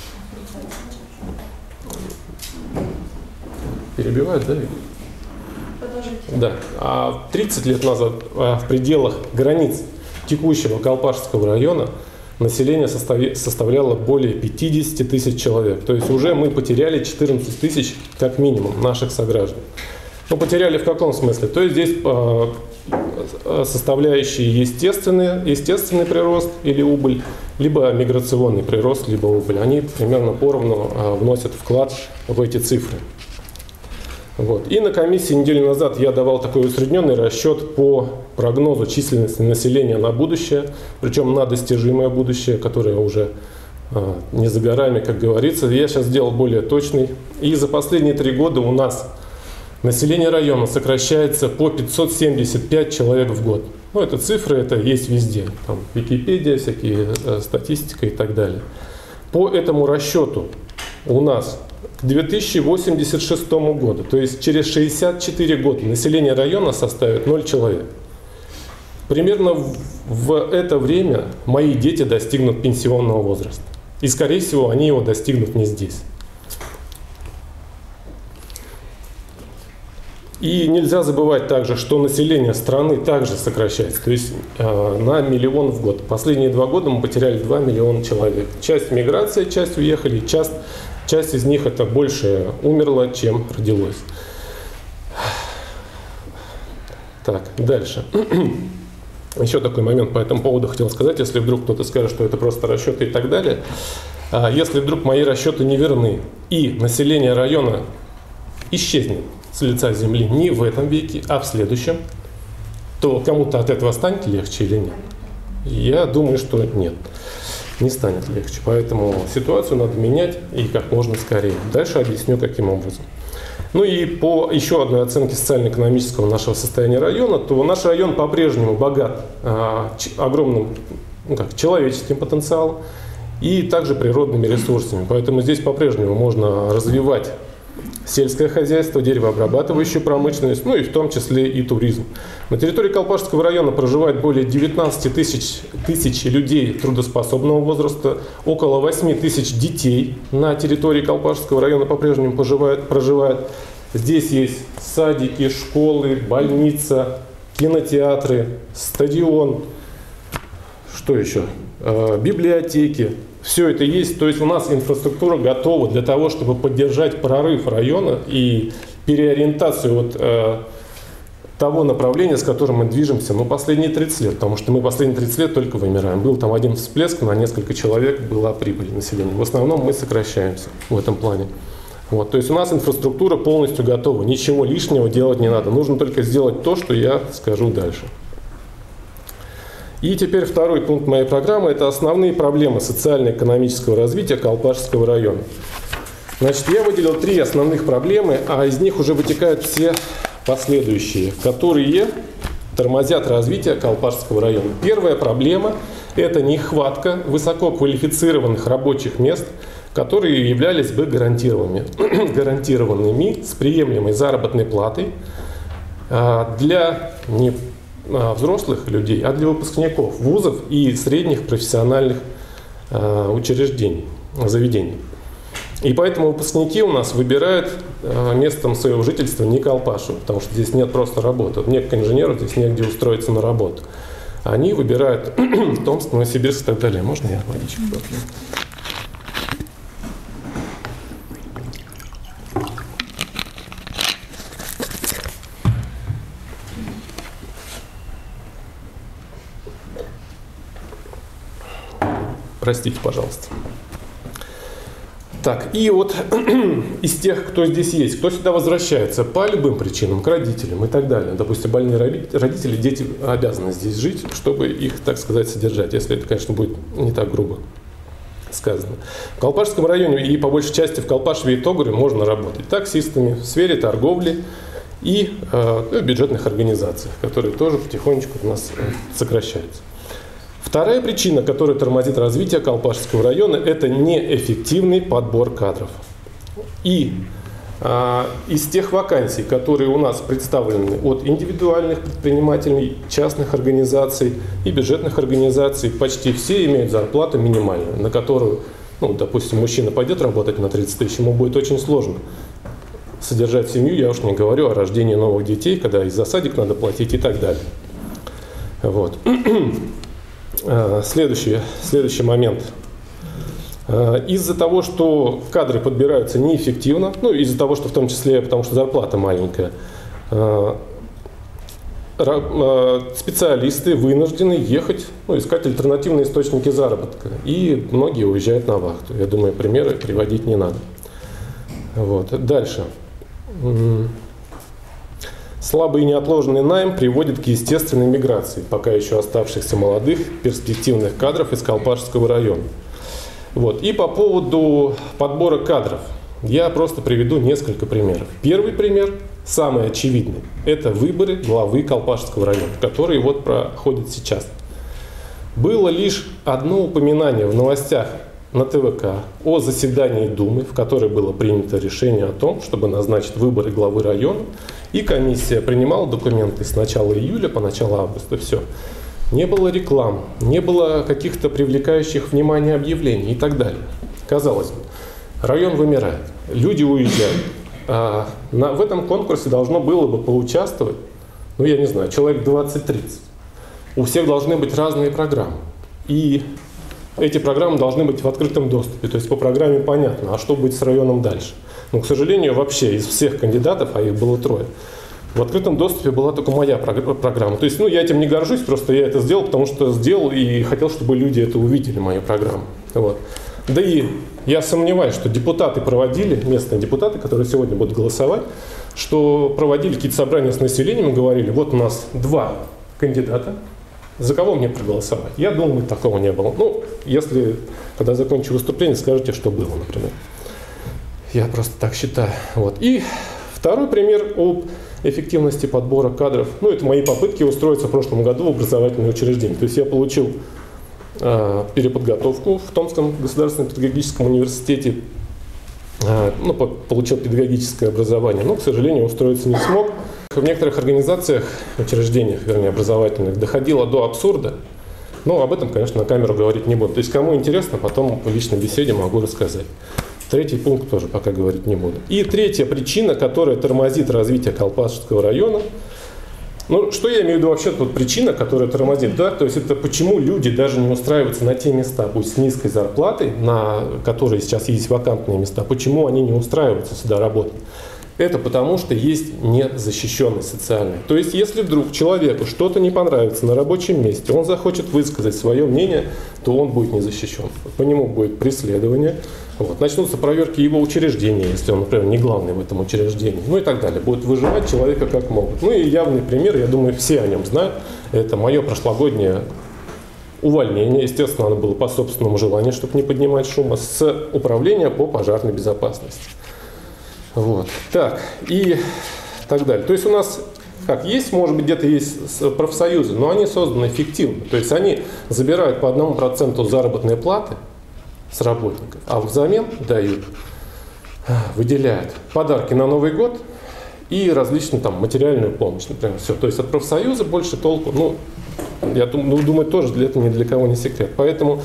Перебивают, да? Продолжите. Да. А тридцать лет назад в пределах границ текущего Колпашского района население составляло более пятидесяти тысяч человек. То есть уже мы потеряли четырнадцать тысяч как минимум наших сограждан. Ну, потеряли в каком смысле? То есть здесь э, составляющие естественный, естественный прирост или убыль, либо миграционный прирост, либо убыль. Они примерно поровну э, вносят вклад в эти цифры. Вот. И на комиссии неделю назад я давал такой усредненный расчет по прогнозу численности населения на будущее, причем на достижимое будущее, которое уже э, не за горами, как говорится. Я сейчас сделал более точный. И за последние три года у нас население района сокращается по пятьсот семьдесят пять человек в год. Ну, это цифры, это есть везде. Там Википедия, всякие э, статистика и так далее. По этому расчету у нас к две тысячи восемьдесят шестому году, то есть через шестьдесят четыре года, население района составит ноль человек. Примерно в, в это время мои дети достигнут пенсионного возраста. И, скорее всего, они его достигнут не здесь. И нельзя забывать также, что население страны также сокращается, то есть э, на миллион в год. Последние два года мы потеряли два миллиона человек. Часть миграции, часть уехали, часть, часть из них это больше умерло, чем родилось. Так, дальше. Еще такой момент по этому поводу хотел сказать, если вдруг кто-то скажет, что это просто расчеты и так далее. Если вдруг мои расчеты не верны и население района исчезнет с лица земли не в этом веке, а в следующем, то кому-то от этого станет легче или нет? Я думаю, что нет, не станет легче. Поэтому ситуацию надо менять и как можно скорее. Дальше объясню, каким образом. Ну и по еще одной оценке социально-экономического нашего состояния района, то наш район по-прежнему богат а, огромным ну как, человеческим потенциалом и также природными ресурсами. Поэтому здесь по-прежнему можно развивать сельское хозяйство, деревообрабатывающую промышленность, ну и в том числе и туризм. На территории Колпашского района проживает более девятнадцати тысяч, тысяч людей трудоспособного возраста, около восьми тысяч детей на территории Колпашского района по-прежнему проживает, проживает. Здесь есть садики, школы, больница, кинотеатры, стадион, что еще? Э, библиотеки. Все это есть, то есть у нас инфраструктура готова для того, чтобы поддержать прорыв района и переориентацию вот, э, того направления, с которым мы движемся, ну, последние тридцать лет, потому что мы последние тридцать лет только вымираем. Был там один всплеск, на несколько человек была прибыль населения. В основном мы сокращаемся в этом плане. Вот, то есть у нас инфраструктура полностью готова, ничего лишнего делать не надо, нужно только сделать то, что я скажу дальше. И теперь второй пункт моей программы – это основные проблемы социально-экономического развития Колпашского района. Значит, я выделил три основных проблемы, а из них уже вытекают все последующие, которые тормозят развитие Колпашского района. Первая проблема – это нехватка высококвалифицированных рабочих мест, которые являлись бы гарантированными, гарантированными с приемлемой заработной платой для не взрослых людей, а для выпускников вузов и средних профессиональных э, учреждений, заведений. И поэтому выпускники у нас выбирают э, местом своего жительства не Колпашево, потому что здесь нет просто работы. Вот некоторых инженеров здесь негде устроиться на работу. Они выбирают Томск, Новосибирск и так далее. Можно я водичку попью? Простите, пожалуйста. Так, и вот из тех, кто здесь есть, кто сюда возвращается по любым причинам, к родителям и так далее. Допустим, больные родители, дети обязаны здесь жить, чтобы их, так сказать, содержать, если это, конечно, будет не так грубо сказано. В Колпашском районе и по большей части в Колпашеве и Тогуре можно работать таксистами в сфере торговли и э, в бюджетных организациях, которые тоже потихонечку у нас сокращаются. Вторая причина, которая тормозит развитие Колпашского района, это неэффективный подбор кадров. И а, из тех вакансий, которые у нас представлены от индивидуальных предпринимателей, частных организаций и бюджетных организаций, почти все имеют зарплату минимальную, на которую, ну, допустим, мужчина пойдет работать на тридцать тысяч, ему будет очень сложно содержать семью, я уж не говорю о рождении новых детей, когда и за садик надо платить и так далее. Вот. Следующий, следующий момент. Из-за того, что кадры подбираются неэффективно, ну, из-за того, что в том числе, потому что зарплата маленькая, специалисты вынуждены ехать, ну, искать альтернативные источники заработка. И многие уезжают на вахту. Я думаю, примеры приводить не надо. Вот. Дальше. Слабый и неотложный найм приводит к естественной миграции пока еще оставшихся молодых перспективных кадров из Колпашского района. Вот. И по поводу подбора кадров я просто приведу несколько примеров. Первый пример, самый очевидный, это выборы главы Колпашского района, которые вот проходят сейчас. Было лишь одно упоминание в новостях на ТВК о заседании Думы, в которой было принято решение о том, чтобы назначить выборы главы района, и комиссия принимала документы с начала июля по начало августа. Все. Не было реклам, не было каких-то привлекающих внимание объявлений и так далее. Казалось бы, район вымирает, люди уезжают. А на, в этом конкурсе должно было бы поучаствовать, ну я не знаю, человек двадцать-тридцать. У всех должны быть разные программы. И эти программы должны быть в открытом доступе. То есть по программе понятно, а что будет с районом дальше. Но, к сожалению, вообще из всех кандидатов, а их было трое, В открытом доступе была только моя программа. То есть, ну, я этим не горжусь, просто я это сделал, потому что сделал и хотел, чтобы люди это увидели, мою программу. Вот. Да и я сомневаюсь, что депутаты проводили, местные депутаты, которые сегодня будут голосовать, что проводили какие-то собрания с населением и говорили, вот у нас два кандидата, за кого мне проголосовать? Я думаю, такого не было. Ну, если, когда закончу выступление, скажите, что было, например. Я просто так считаю. Вот. И второй пример об эффективности подбора кадров. Ну, это мои попытки устроиться в прошлом году в образовательное учреждение. То есть я получил э, переподготовку в Томском государственном педагогическом университете, э, ну, по, получил педагогическое образование, но, к сожалению, устроиться не смог. В некоторых организациях, учреждениях, вернее, образовательных, доходило до абсурда. Но об этом, конечно, на камеру говорить не буду. То есть, кому интересно, потом в личной беседе могу рассказать. Третий пункт тоже пока говорить не буду. И третья причина, которая тормозит развитие Колпашского района. Ну, что я имею в виду вообще тут причина, которая тормозит, да? То есть это почему люди даже не устраиваются на те места, пусть с низкой зарплатой, на которые сейчас есть вакантные места, почему они не устраиваются сюда работать? Это потому, что есть незащищенность социальная. То есть, если вдруг человеку что-то не понравится на рабочем месте, он захочет высказать свое мнение, то он будет не защищен. По нему будет преследование, вот. Начнутся проверки его учреждения, если он, например, не главный в этом учреждении, ну и так далее. Будут выживать человека как могут. Ну и явный пример, я думаю, все о нем знают, это мое прошлогоднее увольнение. Естественно, оно было по собственному желанию, чтобы не поднимать шума, с управления по пожарной безопасности. Вот. Так, и так далее. То есть у нас, как есть, может быть, где-то есть профсоюзы, но они созданы эффективно. То есть они забирают по одному проценту заработной платы с работников, а взамен дают, выделяют подарки на Новый год и различную там материальную помощь, например. Все. То есть от профсоюза больше толку, ну, я думаю, думаю, тоже для этого ни для кого не секрет. Поэтому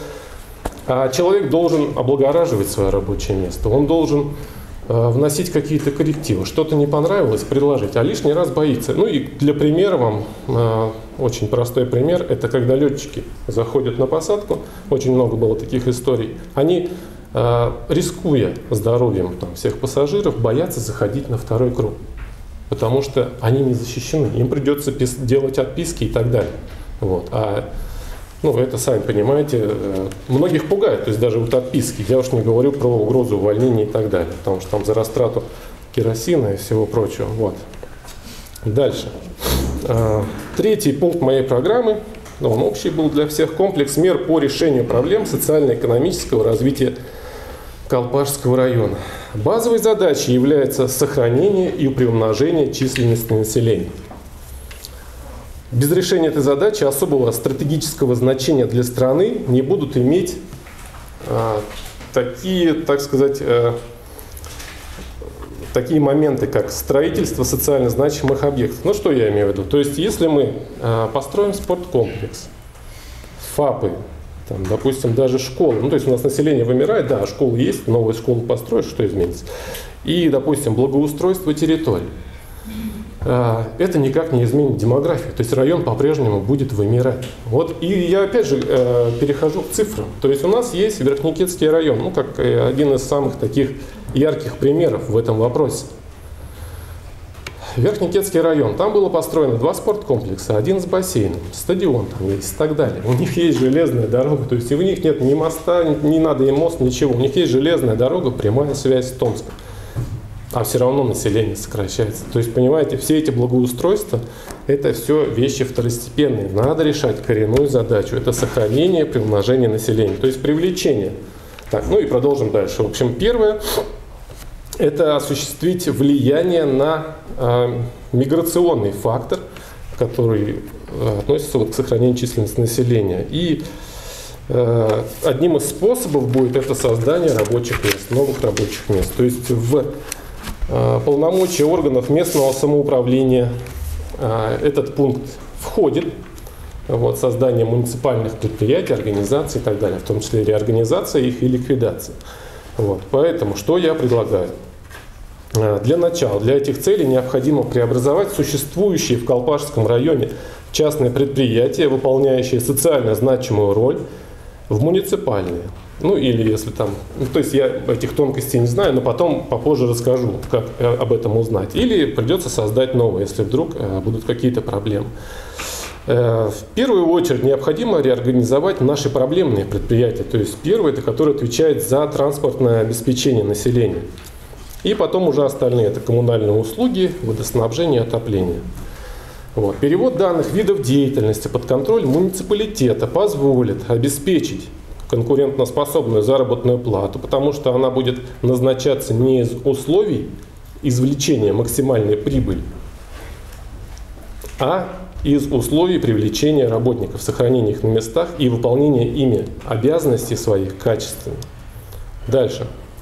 а человек должен облагораживать свое рабочее место, он должен вносить какие-то коррективы. Что-то не понравилось, предложить, а лишний раз боится. Ну и для примера вам, э, очень простой пример, это когда летчики заходят на посадку, очень много было таких историй, они, э, рискуя здоровьем там, всех пассажиров, боятся заходить на второй круг, потому что они не защищены, им придется пис- делать отписки и так далее. Вот. А Ну, это, сами понимаете, многих пугает, то есть даже вот отписки. Я уж не говорю про угрозу увольнения и так далее, потому что там за растрату керосина и всего прочего. Вот. Дальше. Третий пункт моей программы, он общий был для всех, комплекс мер по решению проблем социально-экономического развития Колпашского района. Базовой задачей является сохранение и приумножение численности населения. Без решения этой задачи особого стратегического значения для страны не будут иметь а, такие, так сказать, а, такие моменты, как строительство социально значимых объектов. Ну, что я имею в виду? То есть, если мы а, построим спорткомплекс, ФАПы, там, допустим, даже школы, ну, то есть у нас население вымирает, да, школы есть, новую школу построишь, что изменится? И, допустим, благоустройство территории. Это никак не изменит демографию. То есть район по-прежнему будет вымирать. Вот. И я опять же перехожу к цифрам. То есть у нас есть Верхнекетский район, ну, как один из самых таких ярких примеров в этом вопросе. Верхнекетский район. Там было построено два спорткомплекса, один с бассейном, стадион там есть и так далее. У них есть железная дорога, то есть и у них нет ни моста, не надо им мост, ничего. У них есть железная дорога, прямая связь с Томском. А все равно население сокращается. То есть, понимаете, все эти благоустройства, это все вещи второстепенные. Надо решать коренную задачу. Это сохранение, приумножение населения. То есть, привлечение. Так, ну и продолжим дальше. В общем, первое, это осуществить влияние на э, миграционный фактор, который э, относится вот к сохранению численности населения. И э, одним из способов будет это создание рабочих мест, новых рабочих мест. То есть, в полномочия органов местного самоуправления этот пункт входит, вот, создание муниципальных предприятий, организаций и так далее, в том числе реорганизация их и ликвидация. Вот. Поэтому что я предлагаю? Для начала, для этих целей необходимо преобразовать существующие в Колпашском районе частные предприятия, выполняющие социально значимую роль, в муниципальные. Ну или если там, ну, то есть я этих тонкостей не знаю, но потом попозже расскажу, как об этом узнать. Или придется создать новое, если вдруг будут какие-то проблемы. В первую очередь необходимо реорганизовать наши проблемные предприятия. То есть первое, это который отвечает за транспортное обеспечение населения. И потом уже остальные, это коммунальные услуги, водоснабжение, отопление. Вот. Перевод данных видов деятельности под контроль муниципалитета позволит обеспечить конкурентоспособную заработную плату, потому что она будет назначаться не из условий извлечения максимальной прибыли, а из условий привлечения работников, сохранения их на местах и выполнения ими обязанностей своих качественно. Дальше.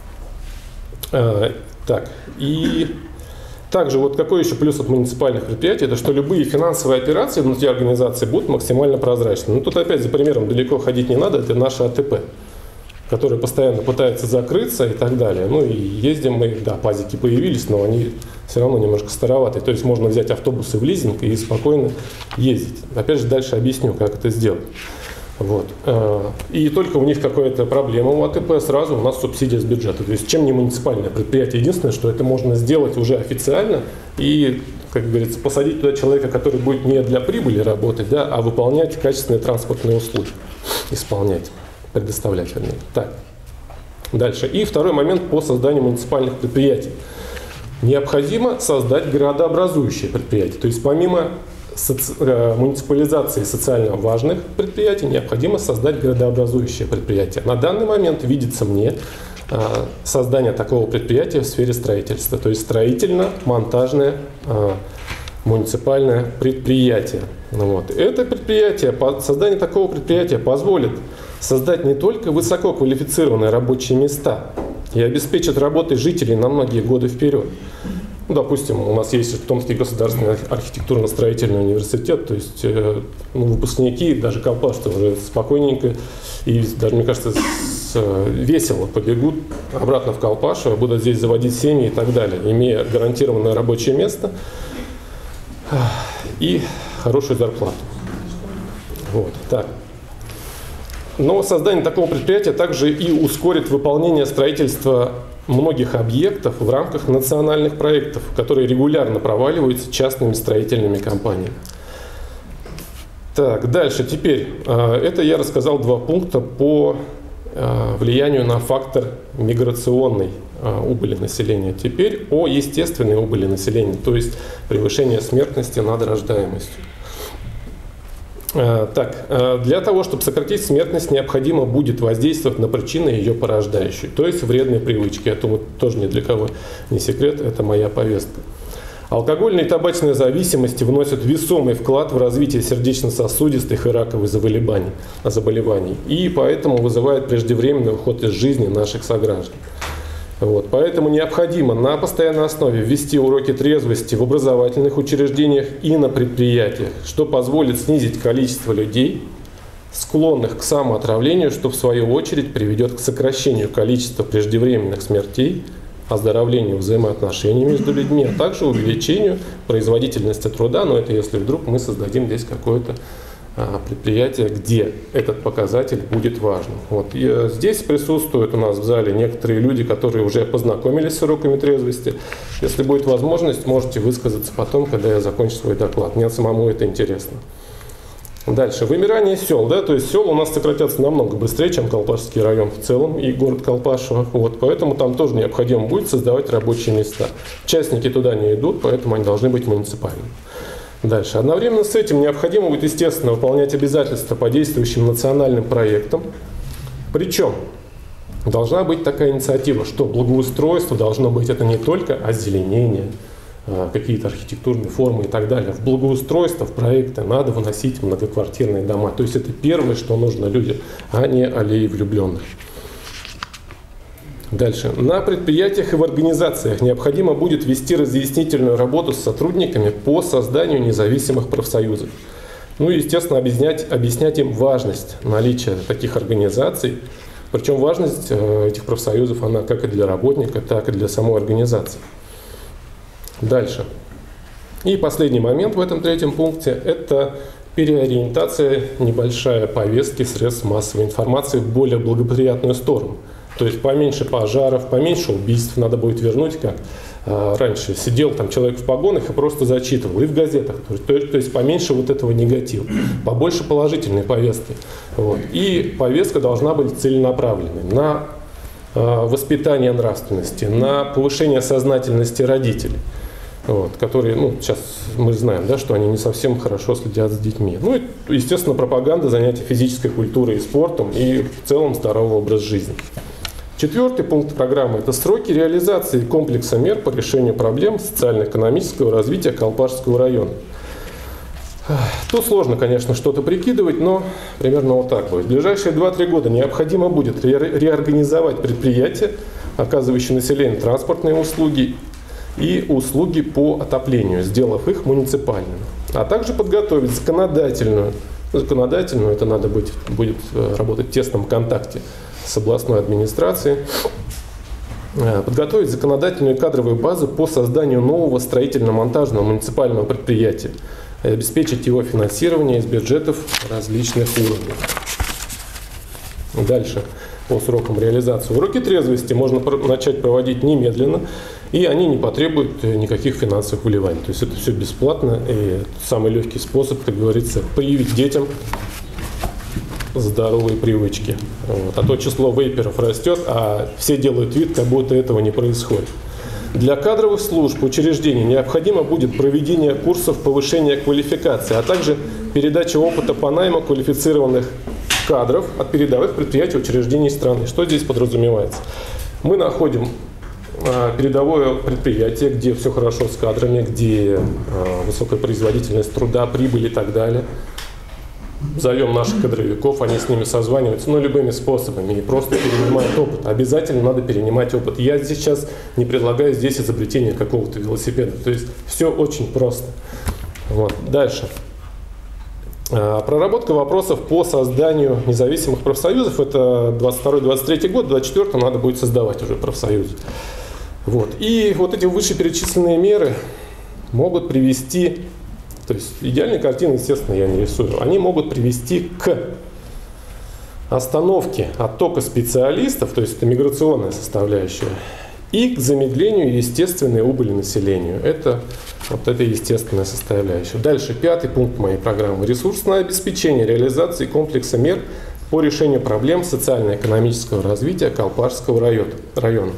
А, так, и также вот какой еще плюс от муниципальных предприятий, это что любые финансовые операции внутри организации будут максимально прозрачны. Ну тут опять за примером далеко ходить не надо, это наше А Т П, которое постоянно пытается закрыться и так далее. Ну и ездим мы, да, пазики появились, но они все равно немножко староватые. То есть можно взять автобусы в лизинг и спокойно ездить. Опять же дальше объясню, как это сделать. Вот. И только у них какая-то проблема у А Т П, сразу у нас субсидия с бюджета. То есть чем не муниципальное предприятие. Единственное, что это можно сделать уже официально и, как говорится, посадить туда человека, который будет не для прибыли работать, да, а выполнять качественные транспортные услуги. Исполнять, предоставлять, вернее. Так. Дальше. И второй момент по созданию муниципальных предприятий. Необходимо создать градообразующие предприятия. То есть помимо соци... муниципализации социально важных предприятий, необходимо создать градообразующее предприятие. На данный момент видится мне создание такого предприятия в сфере строительства. То есть строительно-монтажное муниципальное предприятие. Вот. Это предприятие, создание такого предприятия позволит создать не только высококвалифицированные рабочие места и обеспечит работой жителей на многие годы вперед. Ну, допустим, у нас есть Томский государственный архитектурно-строительный университет, то есть э, ну, выпускники, даже колпашцы уже спокойненько и даже, мне кажется, с, э, весело побегут обратно в Колпашево, будут здесь заводить семьи и так далее, имея гарантированное рабочее место э, и хорошую зарплату. Вот, так. Но создание такого предприятия также и ускорит выполнение строительства многих объектов в рамках национальных проектов, которые регулярно проваливаются частными строительными компаниями. Так, дальше. Теперь, это я рассказал два пункта по влиянию на фактор миграционной убыли населения. Теперь о естественной убыли населения, то есть превышение смертности над рождаемостью. Так, для того, чтобы сократить смертность, необходимо будет воздействовать на причины ее порождающие, то есть вредные привычки. Это вот тоже ни для кого не секрет, это моя повестка. Алкогольные и табачные зависимости вносят весомый вклад в развитие сердечно-сосудистых и раковых заболеваний, заболеваний и поэтому вызывают преждевременный уход из жизни наших сограждан. Вот, поэтому необходимо на постоянной основе ввести уроки трезвости в образовательных учреждениях и на предприятиях, что позволит снизить количество людей, склонных к самоотравлению, что в свою очередь приведет к сокращению количества преждевременных смертей, оздоровлению взаимоотношений между людьми, а также увеличению производительности труда, но это если вдруг мы создадим здесь какое-то предприятия, где этот показатель будет важным. Вот. И здесь присутствуют у нас в зале некоторые люди, которые уже познакомились с уроками трезвости. Если будет возможность, можете высказаться потом, когда я закончу свой доклад. Мне самому это интересно. Дальше. Вымирание сел. Да? То есть сел у нас сократятся намного быстрее, чем Колпашский район в целом и город Колпашево. Вот. Поэтому там тоже необходимо будет создавать рабочие места. Частники туда не идут, поэтому они должны быть муниципальными. Дальше. Одновременно с этим необходимо будет, естественно, выполнять обязательства по действующим национальным проектам. Причем должна быть такая инициатива, что благоустройство должно быть это не только озеленение, какие-то архитектурные формы и так далее. В благоустройство, в проекты надо выносить многоквартирные дома. То есть это первое, что нужно людям, а не аллеи влюбленных. Дальше. На предприятиях и в организациях необходимо будет вести разъяснительную работу с сотрудниками по созданию независимых профсоюзов. Ну и, естественно, объяснять, объяснять им важность наличия таких организаций. Причем важность этих профсоюзов, она как и для работника, так и для самой организации. Дальше. И последний момент в этом третьем пункте – это переориентация небольшая повестки средств массовой информации в более благоприятную сторону. То есть поменьше пожаров, поменьше убийств надо будет вернуть, как а, раньше сидел там человек в погонах и просто зачитывал, и в газетах. То, то, то есть поменьше вот этого негатива, побольше положительной повестки. Вот. И повестка должна быть целенаправленной на а, воспитание нравственности, на повышение сознательности родителей. Вот, которые, ну, сейчас мы знаем, да, что они не совсем хорошо следят за детьми. Ну и, естественно, пропаганда занятий физической культурой и спортом и в целом здоровый образ жизни. Четвертый пункт программы – это сроки реализации комплекса мер по решению проблем социально-экономического развития Колпашского района. Тут сложно, конечно, что-то прикидывать, но примерно вот так будет. В ближайшие два-три года необходимо будет ре реорганизовать предприятия, оказывающие населению транспортные услуги и услуги по отоплению, сделав их муниципальными. А также подготовить законодательную, законодательную это надо быть, будет работать в тесном контакте с областной администрацией, подготовить законодательную и кадровую базу по созданию нового строительно-монтажного муниципального предприятия и обеспечить его финансирование из бюджетов различных уровней. Дальше. По срокам реализации. Уроки трезвости можно начать проводить немедленно, и они не потребуют никаких финансовых вливаний. То есть это все бесплатно, и самый легкий способ, как говорится, привить детям здоровые привычки. Вот. А то число вейперов растет, а все делают вид, как будто этого не происходит. Для кадровых служб учреждений необходимо будет проведение курсов повышения квалификации, а также передача опыта по найму квалифицированных кадров от передовых предприятий учреждений страны. Что здесь подразумевается? Мы находим а, передовое предприятие, где все хорошо с кадрами, где а, высокая производительность труда, прибыль и так далее. Зовем наших кадровиков, они с ними созваниваются, но любыми способами и просто перенимают опыт. Обязательно надо перенимать опыт. Я здесь сейчас не предлагаю здесь изобретение какого-то велосипеда. То есть все очень просто. Вот. Дальше. Проработка вопросов по созданию независимых профсоюзов. Это двадцать второй — двадцать третий год, в двадцать четвёртом надо будет создавать уже профсоюзы. Вот. И вот эти вышеперечисленные меры могут привести, то есть идеальной картины, естественно, я не рисую, они могут привести к остановке оттока специалистов, то есть это миграционная составляющая, и к замедлению естественной убыли населению. Это вот эта естественная составляющая. Дальше, пятый пункт моей программы. Ресурсное обеспечение реализации комплекса мер по решению проблем социально-экономического развития Колпашского района.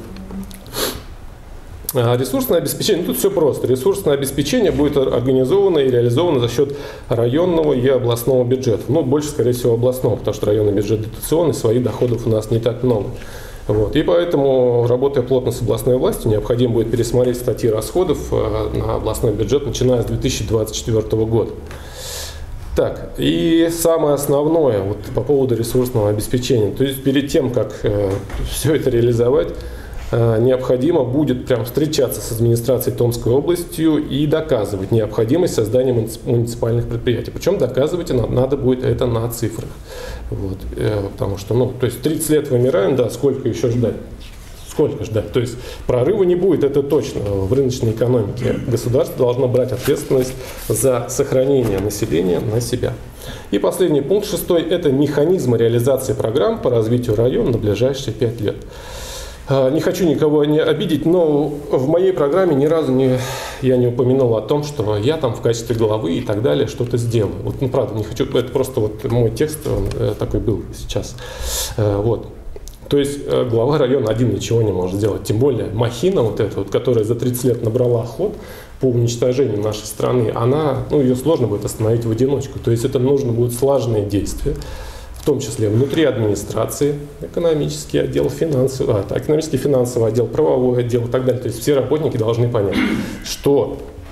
Ресурсное обеспечение, ну, тут все просто. Ресурсное обеспечение будет организовано и реализовано за счет районного и областного бюджета. Ну, больше, скорее всего, областного, потому что районный бюджет дотационный, своих доходов у нас не так много. Вот. И поэтому, работая плотно с областной властью, необходимо будет пересмотреть статьи расходов на областной бюджет, начиная с две тысячи двадцать четвёртого года. Так, и самое основное вот, по поводу ресурсного обеспечения. То есть перед тем, как э, все это реализовать, э, необходимо будет прям встречаться с администрацией Томской области и доказывать необходимость создания муниципальных предприятий. Причем доказывать надо будет это на цифрах. Вот, э, потому что, ну, то есть тридцать лет вымираем, да, сколько еще ждать? Сколько ждать? То есть прорыва не будет, это точно, в рыночной экономике. Государство должно брать ответственность за сохранение населения на себя. И последний пункт, шестой, это механизмы реализации программ по развитию района на ближайшие пять лет. Не хочу никого не обидеть, но в моей программе ни разу не, я не упомянул о том, что я там в качестве главы и так далее что-то сделаю. Вот, ну, правда, не хочу, это просто вот мой текст он, такой был сейчас. Вот. То есть глава района один ничего не может сделать. Тем более махина вот эта, вот, которая за тридцать лет набрала ход по уничтожению нашей страны, она, ну, ее сложно будет остановить в одиночку. То есть это нужно будут слаженные действия, в том числе внутри администрации, экономический отдел, финансовый, а, экономический финансовый отдел, правовой отдел и так далее. То есть все работники должны понять, что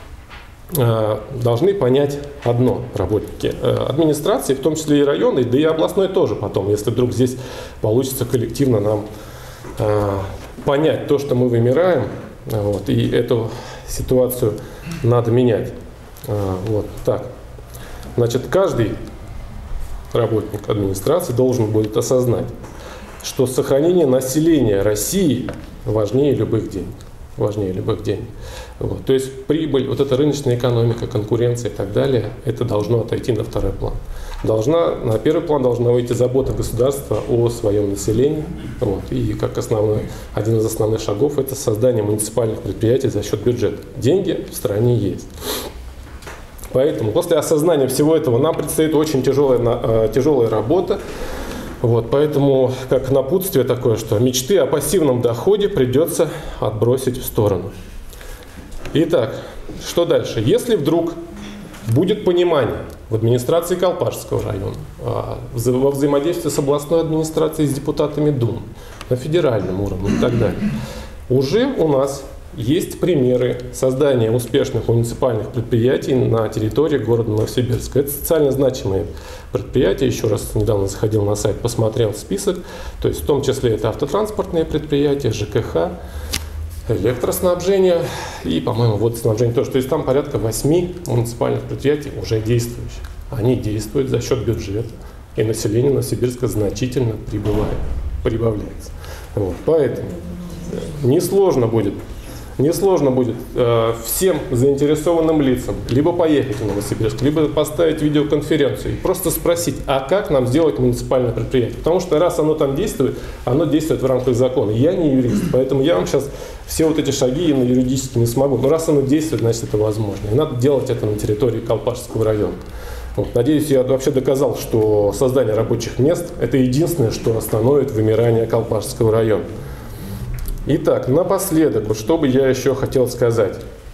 э, должны понять одно работники э, администрации, в том числе и районной, да и областной тоже потом, если вдруг здесь получится коллективно нам э, понять то, что мы вымираем, вот, и эту ситуацию надо менять. Э, вот так. Значит, каждый работник администрации должен будет осознать, что сохранение населения России важнее любых денег. важнее любых денег. Вот. То есть прибыль, вот эта рыночная экономика, конкуренция и так далее, это должно отойти на второй план. Должна, на первый план должна выйти забота государства о своем населении. Вот. И как основной, один из основных шагов – это создание муниципальных предприятий за счет бюджета. Деньги в стране есть. Поэтому после осознания всего этого нам предстоит очень тяжелая, тяжелая работа. Вот, поэтому как напутствие такое, что мечты о пассивном доходе придется отбросить в сторону. Итак, что дальше? Если вдруг будет понимание в администрации Колпашского района, во взаимодействии с областной администрацией, с депутатами Думы, на федеральном уровне и так далее, уже у нас есть примеры создания успешных муниципальных предприятий на территории города Новосибирска. Это социально значимые предприятия. Еще раз недавно заходил на сайт, посмотрел список. То есть в том числе это автотранспортные предприятия, ЖКХ, электроснабжение и, по-моему, водоснабжение тоже. То есть там порядка восьми муниципальных предприятий уже действующих. Они действуют за счет бюджета, и население Новосибирска значительно прибывает, прибавляется. Вот. Поэтому несложно будет Несложно будет э, всем заинтересованным лицам либо поехать в Новосибирск, либо поставить видеоконференцию и просто спросить, а как нам сделать муниципальное предприятие? Потому что раз оно там действует, оно действует в рамках закона. Я не юрист, поэтому я вам сейчас все вот эти шаги на юридически не смогу. Но раз оно действует, значит это возможно. И надо делать это на территории Колпашского района. Вот. Надеюсь, я вообще доказал, что создание рабочих мест – это единственное, что остановит вымирание Колпашского района. Итак, напоследок, что бы я еще хотел сказать.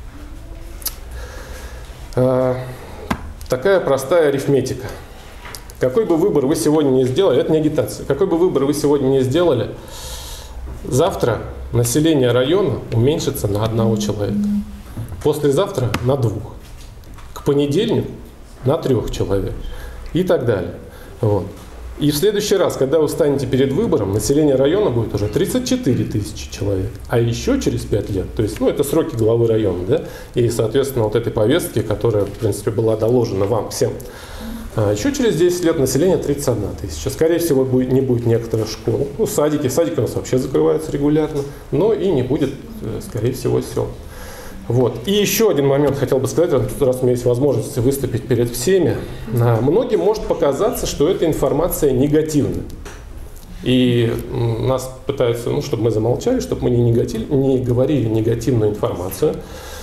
А, такая простая арифметика. Какой бы выбор вы сегодня не сделали, это не агитация, какой бы выбор вы сегодня не сделали, завтра население района уменьшится на одного человека. Послезавтра на двух. К понедельнику на трех человек. И так далее. Вот. И в следующий раз, когда вы встанете перед выбором, население района будет уже тридцать четыре тысячи человек. А еще через пять лет, то есть, ну, это сроки главы района, да, и, соответственно, вот этой повестки, которая, в принципе, была доложена вам всем, а еще через десять лет население тридцать одна тысяча. Скорее всего, будет, не будет некоторых школ. Ну, садики, садики у нас вообще закрываются регулярно, но и не будет, скорее всего, сел. Вот. И еще один момент хотел бы сказать, раз у меня есть возможность выступить перед всеми. Многим может показаться, что эта информация негативная. И нас пытаются, ну, чтобы мы замолчали, чтобы мы не, негатив, не говорили негативную информацию.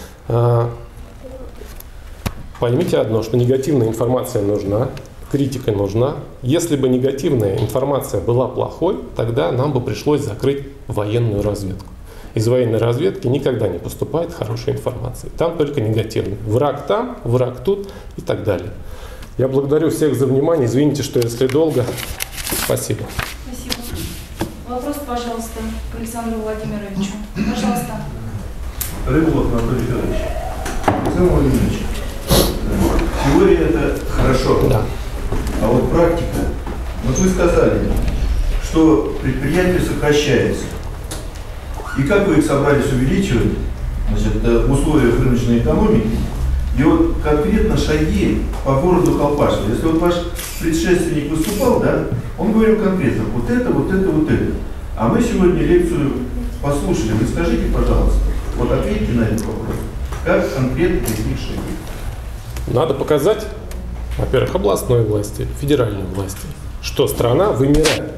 Поймите одно, что негативная информация нужна, критика нужна. Если бы негативная информация была плохой, тогда нам бы пришлось закрыть военную разведку. Из военной разведки никогда не поступает хорошая информация. Там только негативная. Враг там, враг тут и так далее. Я благодарю всех за внимание. Извините, что если долго. Спасибо. Спасибо. Вопрос, пожалуйста, к Александру Владимировичу. Пожалуйста. Рыболов Анатолий Федорович. Александр Владимирович, теория это хорошо. Да. А вот практика. Вот вы сказали, что предприятия сокращаются. И как вы их собрались увеличивать, значит, в условиях рыночной экономики, и вот конкретно шаги по городу Колпашево. Если вот ваш предшественник выступал, да, он говорил конкретно, вот это, вот это, вот это. А мы сегодня лекцию послушали. Вы скажите, пожалуйста, вот ответьте на этот вопрос. Как конкретно такие шаги? Надо показать, во-первых, областной власти, федеральной власти, что страна вымирает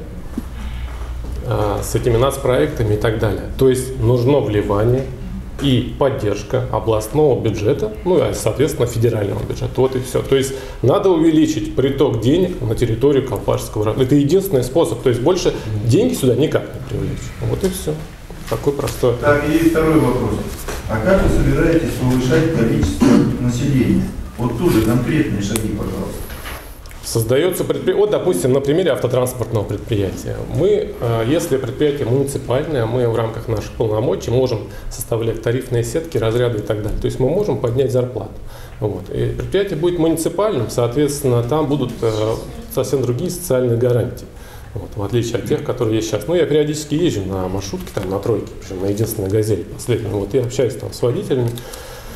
с этими нацпроектами и так далее. То есть нужно вливание и поддержка областного бюджета, ну и, соответственно, федерального бюджета. Вот и все. То есть надо увеличить приток денег на территорию Колпашского района. Это единственный способ. То есть больше деньги сюда никак не привлечь. Вот и все. Такой простой. Так, и второй вопрос. А как вы собираетесь повышать количество населения? Вот тоже конкретные шаги, пожалуйста. Создается предприятие, вот, допустим, на примере автотранспортного предприятия. Мы, если предприятие муниципальное, мы в рамках наших полномочий можем составлять тарифные сетки, разряды и так далее. То есть мы можем поднять зарплату. Вот. И предприятие будет муниципальным, соответственно, там будут совсем другие социальные гарантии. Вот, в отличие от тех, которые есть сейчас. Ну, я периодически езжу на маршрутке, там, на тройке, причем на единственной газели последней. Вот, я общаюсь там с водителями.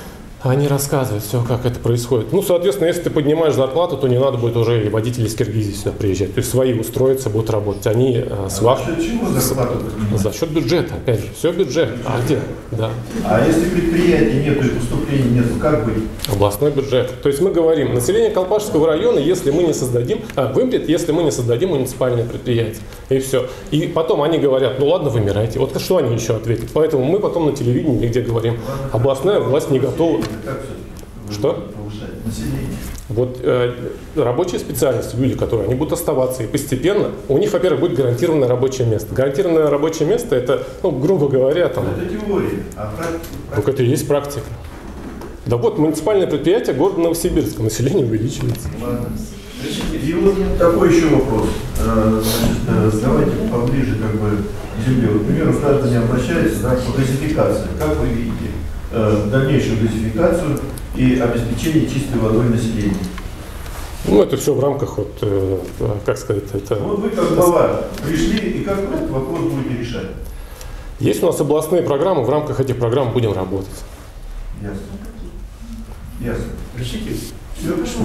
Они рассказывают все, как это происходит. Ну, соответственно, если ты поднимаешь зарплату, то не надо будет уже и водителей из Киргизии сюда приезжать. То есть свои устроиться, будут работать. Они а, с вах... За счет чего зарплату поднимать? За счет бюджета, опять же. Все бюджет. А где? Да. А если предприятий нету и поступлений нету, как быть? Областной бюджет. То есть мы говорим, население Колпашского района, если мы не создадим, а, вымрет, если мы не создадим муниципальное предприятие. И все. И потом они говорят, ну ладно, вымирайте. Вот что они еще ответят? Поэтому мы потом на телевидении или где говорим, областная власть не готова. Что? Вот э, рабочие специальности, люди, которые, они будут оставаться, и постепенно у них, во-первых, будет гарантированное рабочее место. Гарантированное рабочее место, это, ну, грубо говоря, там... Это теория, а практика? Только это и есть практика. Да вот, муниципальное предприятие города Новосибирска, население увеличивается. Ладно. И вот такой еще вопрос. Значит, давайте поближе как бы к земле. Вот, например, граждане обращаются, да, по газификации. Как вы видите э, дальнейшую газификацию и обеспечение чистой водой населения? Ну, это все в рамках, вот, э, как сказать, это... Вот вы как глава пришли, и как вы этот вопрос будете решать? Есть у нас областные программы, в рамках этих программ будем работать. Ясно. Ясно. Решите. Все пошло.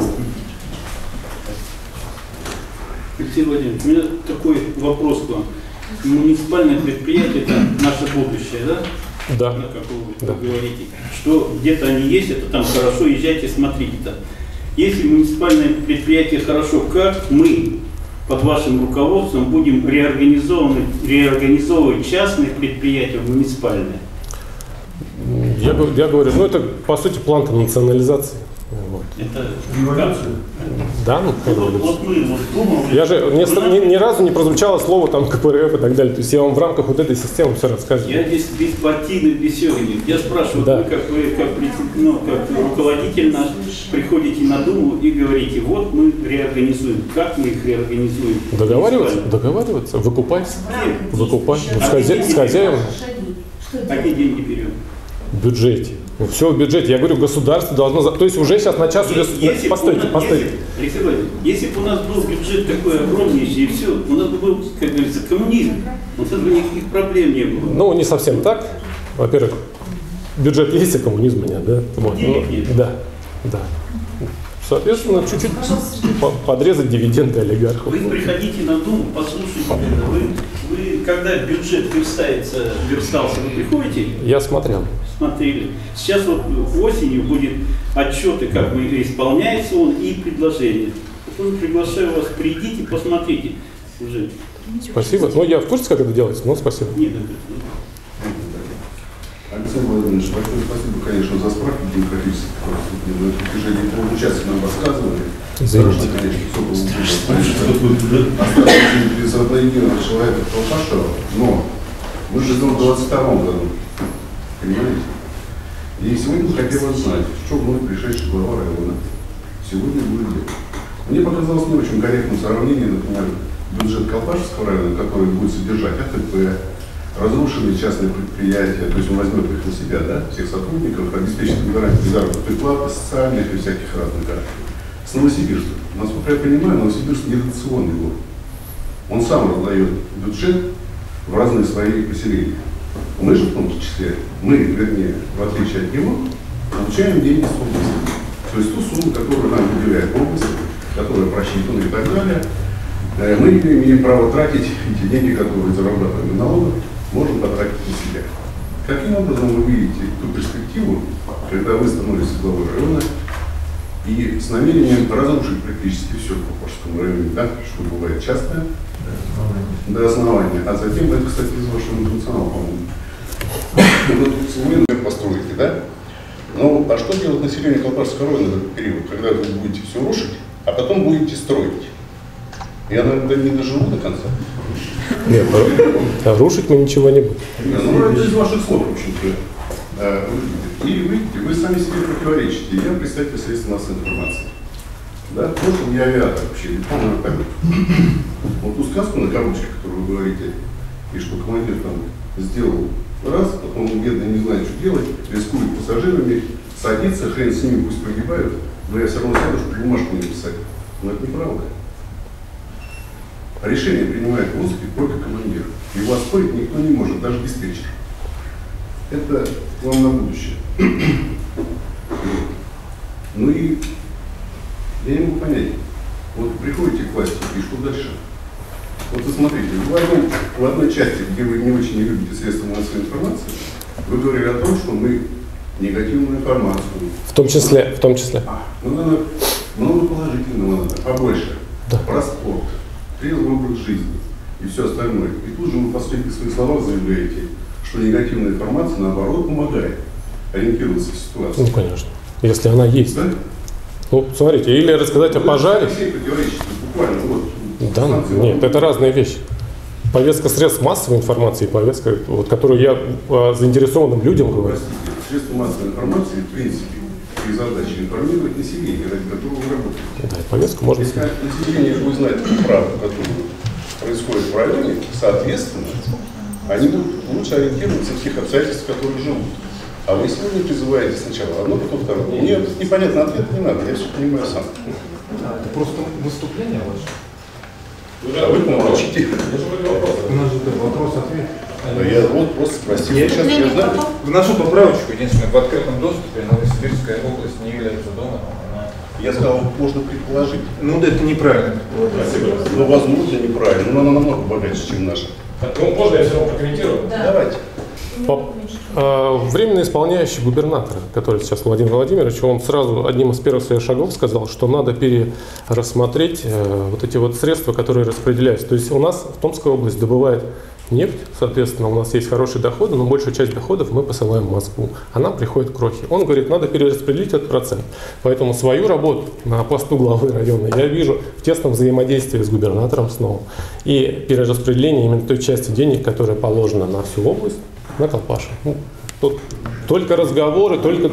Алексей Владимирович, у меня такой вопрос к вам. Муниципальное предприятие – это наше будущее, да? Да. Ну, как вы Да. говорите. Что где-то они есть, это там хорошо, езжайте, смотрите там. Если муниципальное предприятие хорошо, как мы под вашим руководством будем реорганизовывать, реорганизовывать частные предприятия в муниципальные? Я, говорю- я говорю, ну это по сути план по национализации. Вот. Это Революция. Да, ну как Вот, говорится. вот мы вот думаем. Я же ни, ни- ни разу не прозвучало слово там ка пэ эр эф и так далее. То есть я вам в рамках вот этой системы все рассказываю. Я здесь беспартийный, бессерный. Я спрашиваю, Да. вы как вы как, председ- ну, как руководитель наш приходите на Думу и говорите, вот мы реорганизуем. Как мы их реорганизуем? Договариваться? Договариваться? Выкупать? Выкупать? Ну, с, хозя... с хозяевами? Какие деньги берем? В бюджете. Ну, все в бюджете. Я говорю, государство должно... за- То есть уже сейчас на час... уже- Если б Постойте, у нас- постойте. если- Алексей Владимирович, если бы у нас был бюджет такой огромнейший, и все, у нас бы был, как говорится, коммунизм. У нас бы никаких проблем не было. Ну, не совсем так. Во-первых, бюджет есть, а коммунизма нет, да? Вот, Денег ну, нет. да, да. Соответственно, чуть-чуть по- подрезать дивиденды олигархов. Вы приходите на Думу, послушайте это. Вы, вы когда бюджет верстается, верстался, вы приходите? Я смотрел. Смотрели. Сейчас вот осенью будет отчеты, как бы исполняется он, и предложения. Потом приглашаю вас, придите, посмотрите уже. Спасибо. Ну, я в курсе, как это делается, но спасибо. Нет, Алексей Владимирович, большое спасибо, конечно, за справки демократических, которые на протяжении получаса нам рассказывали. Извините. Страшно, конечно, все было ужасно. Осталось без одного единого человека Колпашева, но мы живем в двадцать втором году, понимаете? И сегодня хотелось знать, что вновь пришедший глава района сегодня будет делать. Мне показалось не очень корректным сравнение, например, бюджет Колпашевского района, который будет содержать а тэ пэ, разрушенные частные предприятия, то есть он возьмет их на себя, да, всех сотрудников, обеспечит гарантии заработной платы, социальных и всяких разных гарантий. С Новосибирском. Насколько я понимаю, Новосибирск не дотационный город. Он сам раздает бюджет в разные свои поселения. Мы же в том числе, мы, вернее, в отличие от него, получаем деньги с области. То есть ту сумму, которую нам выделяет область, которая просчитана и так далее, мы имеем право тратить эти деньги, которые зарабатываем налогов, можем потратить на себя. Каким образом вы видите ту перспективу, когда вы становитесь главой района и с намерением разрушить практически все в Колпашевском районе, да, что бывает часто, до основания, а затем, это, кстати, из вашего интернационала, по-моему, вы современную построите, да? Ну, а что делать населению Колпашевского района в этот период, когда вы будете все рушить, а потом будете строить? Я, наверное, не доживу до конца. Нет, а рушить мы ничего не будем. Ну, это из ваших слов, в общем-то. Или вы, вы сами себе противоречите. Я представитель средств массовой информации. Да, в прошлом я авиатор вообще, дипломный вертолет. Вот ту сказку на кавычках, которую вы говорите, и что командир там сделал раз, потом он бедный не знает, что делать, рискует пассажирами, садится, хрен с ними, пусть погибают, но я все равно сяду, чтобы бумажку не писать. Но это неправда. Решение принимает в воздухе только командир. Его оспорить никто не может, даже диспетчер. Это вам на будущее. Ну и я не могу понять, вот приходите к власти, и что дальше? Вот вы смотрите, в, одном, в одной части, где вы не очень не любите средства массовой информации, вы говорили о том, что мы негативную информацию. В том числе, в том числе. А, ну, надо много положительного надо, побольше. Да. Про спорт, трезвый образ жизни и все остальное. И тут же вы в последних своих словах заявляете, что негативная информация, наоборот, помогает ориентироваться в ситуации. Ну, конечно. Если она есть. Да? Ну, смотрите, или рассказать ну, о пожаре. Буквально, вот. Да, нет, это разные вещи. Повестка средств массовой информации, повестка, вот, которую я а, заинтересованным людям говорю. Простите, средства массовой информации, в принципе, и задача информировать население, ради которого вы работаете. Да, и повестку можно Если сказать. население будет знать правду, которая происходит в районе, соответственно, они будут лучше ориентироваться в тех обстоятельствах, в которых живут. А вы сегодня призываете сначала одно, потом второе. Мне непонятный ответ не надо, я все понимаю сам. Это просто выступление ваше. А вы помолчите. У нас же вопрос-ответ. Да я вот просто спросил. Я сейчас я знаю. Вношу поправочку, единственное, в открытом доступе Новосибирская область не является донором. Она... Я сказал, можно предположить. Ну, да, это неправильно. Спасибо. Ну, возможно, неправильно, но она намного богаче, чем наша. Ну, можно я все равно прокомментирую? Да. Давайте. По, э, временно исполняющий губернатора, который сейчас Владимир Владимирович, он сразу одним из первых своих шагов сказал, что надо перерассмотреть э, вот эти вот средства, которые распределяются. То есть у нас в Томская область добывает нефть, соответственно, у нас есть хорошие доходы, но большую часть доходов мы посылаем в Москву. Она приходит крохи. Он говорит, надо перераспределить этот процент. Поэтому свою работу на посту главы района я вижу в тесном взаимодействии с губернатором снова. И перераспределение именно той части денег, которая положена на всю область, на Колпаша. Ну, тут только разговоры, только...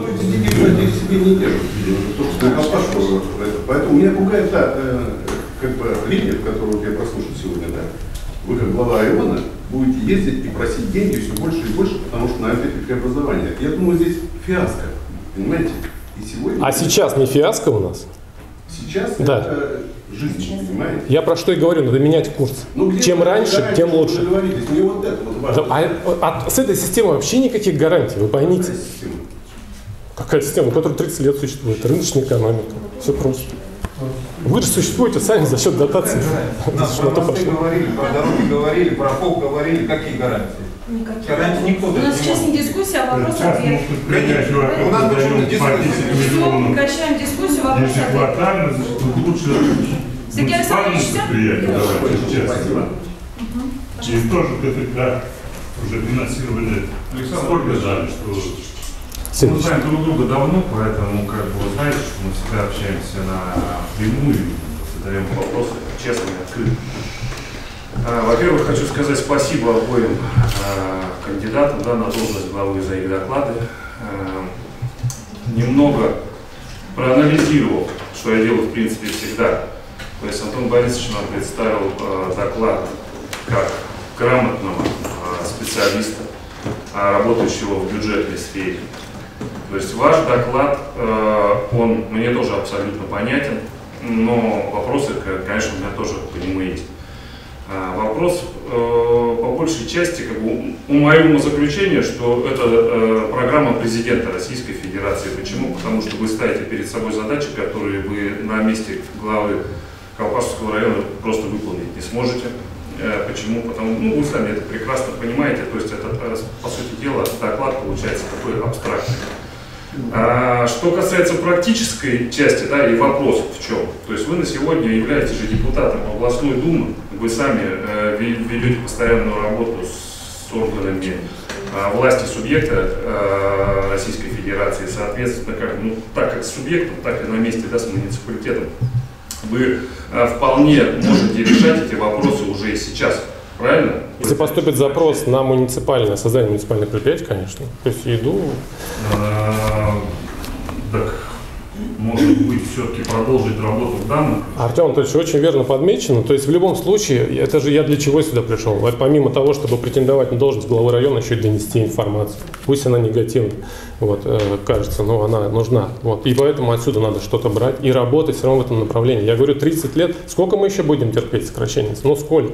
Поэтому меня пугает та как бы линия, которую я прослушал сегодня, да. Вы как глава района будете ездить и просить деньги все больше и больше, потому что на это преобразование. Я думаю, здесь фиаско, понимаете? И сегодня... А сейчас не фиаско у нас? Сейчас да. Это жизнь, понимаете? Я про что и говорю, надо менять курс. Ну, чем раньше, раньше, тем лучше. Мне вот это вот важно. Да, а, а с этой системой вообще никаких гарантий, вы поймите. Какая система? Какая система, которая тридцать лет существует? Рыночная экономика. Все просто. Вы же существуете сами за счет дотаций. Нас про мосты говорили, про дороги говорили, про ФОП говорили. Какие гарантии? Никаких. Гарантии никто У нас сейчас не дискуссия, а вопрос-ответ. У нас почему-то дискуссия. Все, качаем дискуссию, вопрос-ответ. Квартально, значит, лучше Сергей Александрович, все? предприятия, давайте честно. И тоже КТК уже финансировали. Сколько жаль, что... Мы знаем друг друга давно, поэтому, как бы, вы знаете, что мы всегда общаемся напрямую, задаем вопросы честно и открыто. Во-первых, хочу сказать спасибо обоим кандидатам, да, на должность главы за их доклады. Немного проанализировал, что я делаю в принципе всегда. То есть Антон Борисович нам представил доклад как грамотного специалиста, работающего в бюджетной сфере. То есть ваш доклад, он мне тоже абсолютно понятен, но вопросы, конечно, у меня тоже по нему есть. Вопрос по большей части, как бы, у моего умозаключения, что это программа президента Российской Федерации. Почему? Потому что вы ставите перед собой задачи, которые вы на месте главы Колпашского района просто выполнить не сможете. Почему? Потому, ну, вы сами это прекрасно понимаете, то есть это, по сути дела, доклад получается такой абстрактный. А, что касается практической части, да, и вопрос в чем. То есть вы на сегодня являетесь же депутатом областной думы, вы сами э, ведете постоянную работу с органами э, власти субъекта э, Российской Федерации, соответственно, как, ну, так как с субъектом, так и на месте, да, с муниципалитетом. Вы э, вполне можете решать эти вопросы уже и сейчас, правильно? Если поступит запрос на муниципальное создание муниципальных предприятий, конечно, то есть иду. А, так, может быть, все-таки продолжить работу в данном? Артем Анатольевич, очень верно подмечено. То есть в любом случае, это же я для чего сюда пришел? Помимо того, чтобы претендовать на должность главы района, еще и донести информацию. Пусть она негативная, вот, э, кажется, но она нужна. Вот. И поэтому отсюда надо что-то брать и работать все равно в этом направлении. Я говорю, тридцать лет, сколько мы еще будем терпеть сокращение? Ну сколько?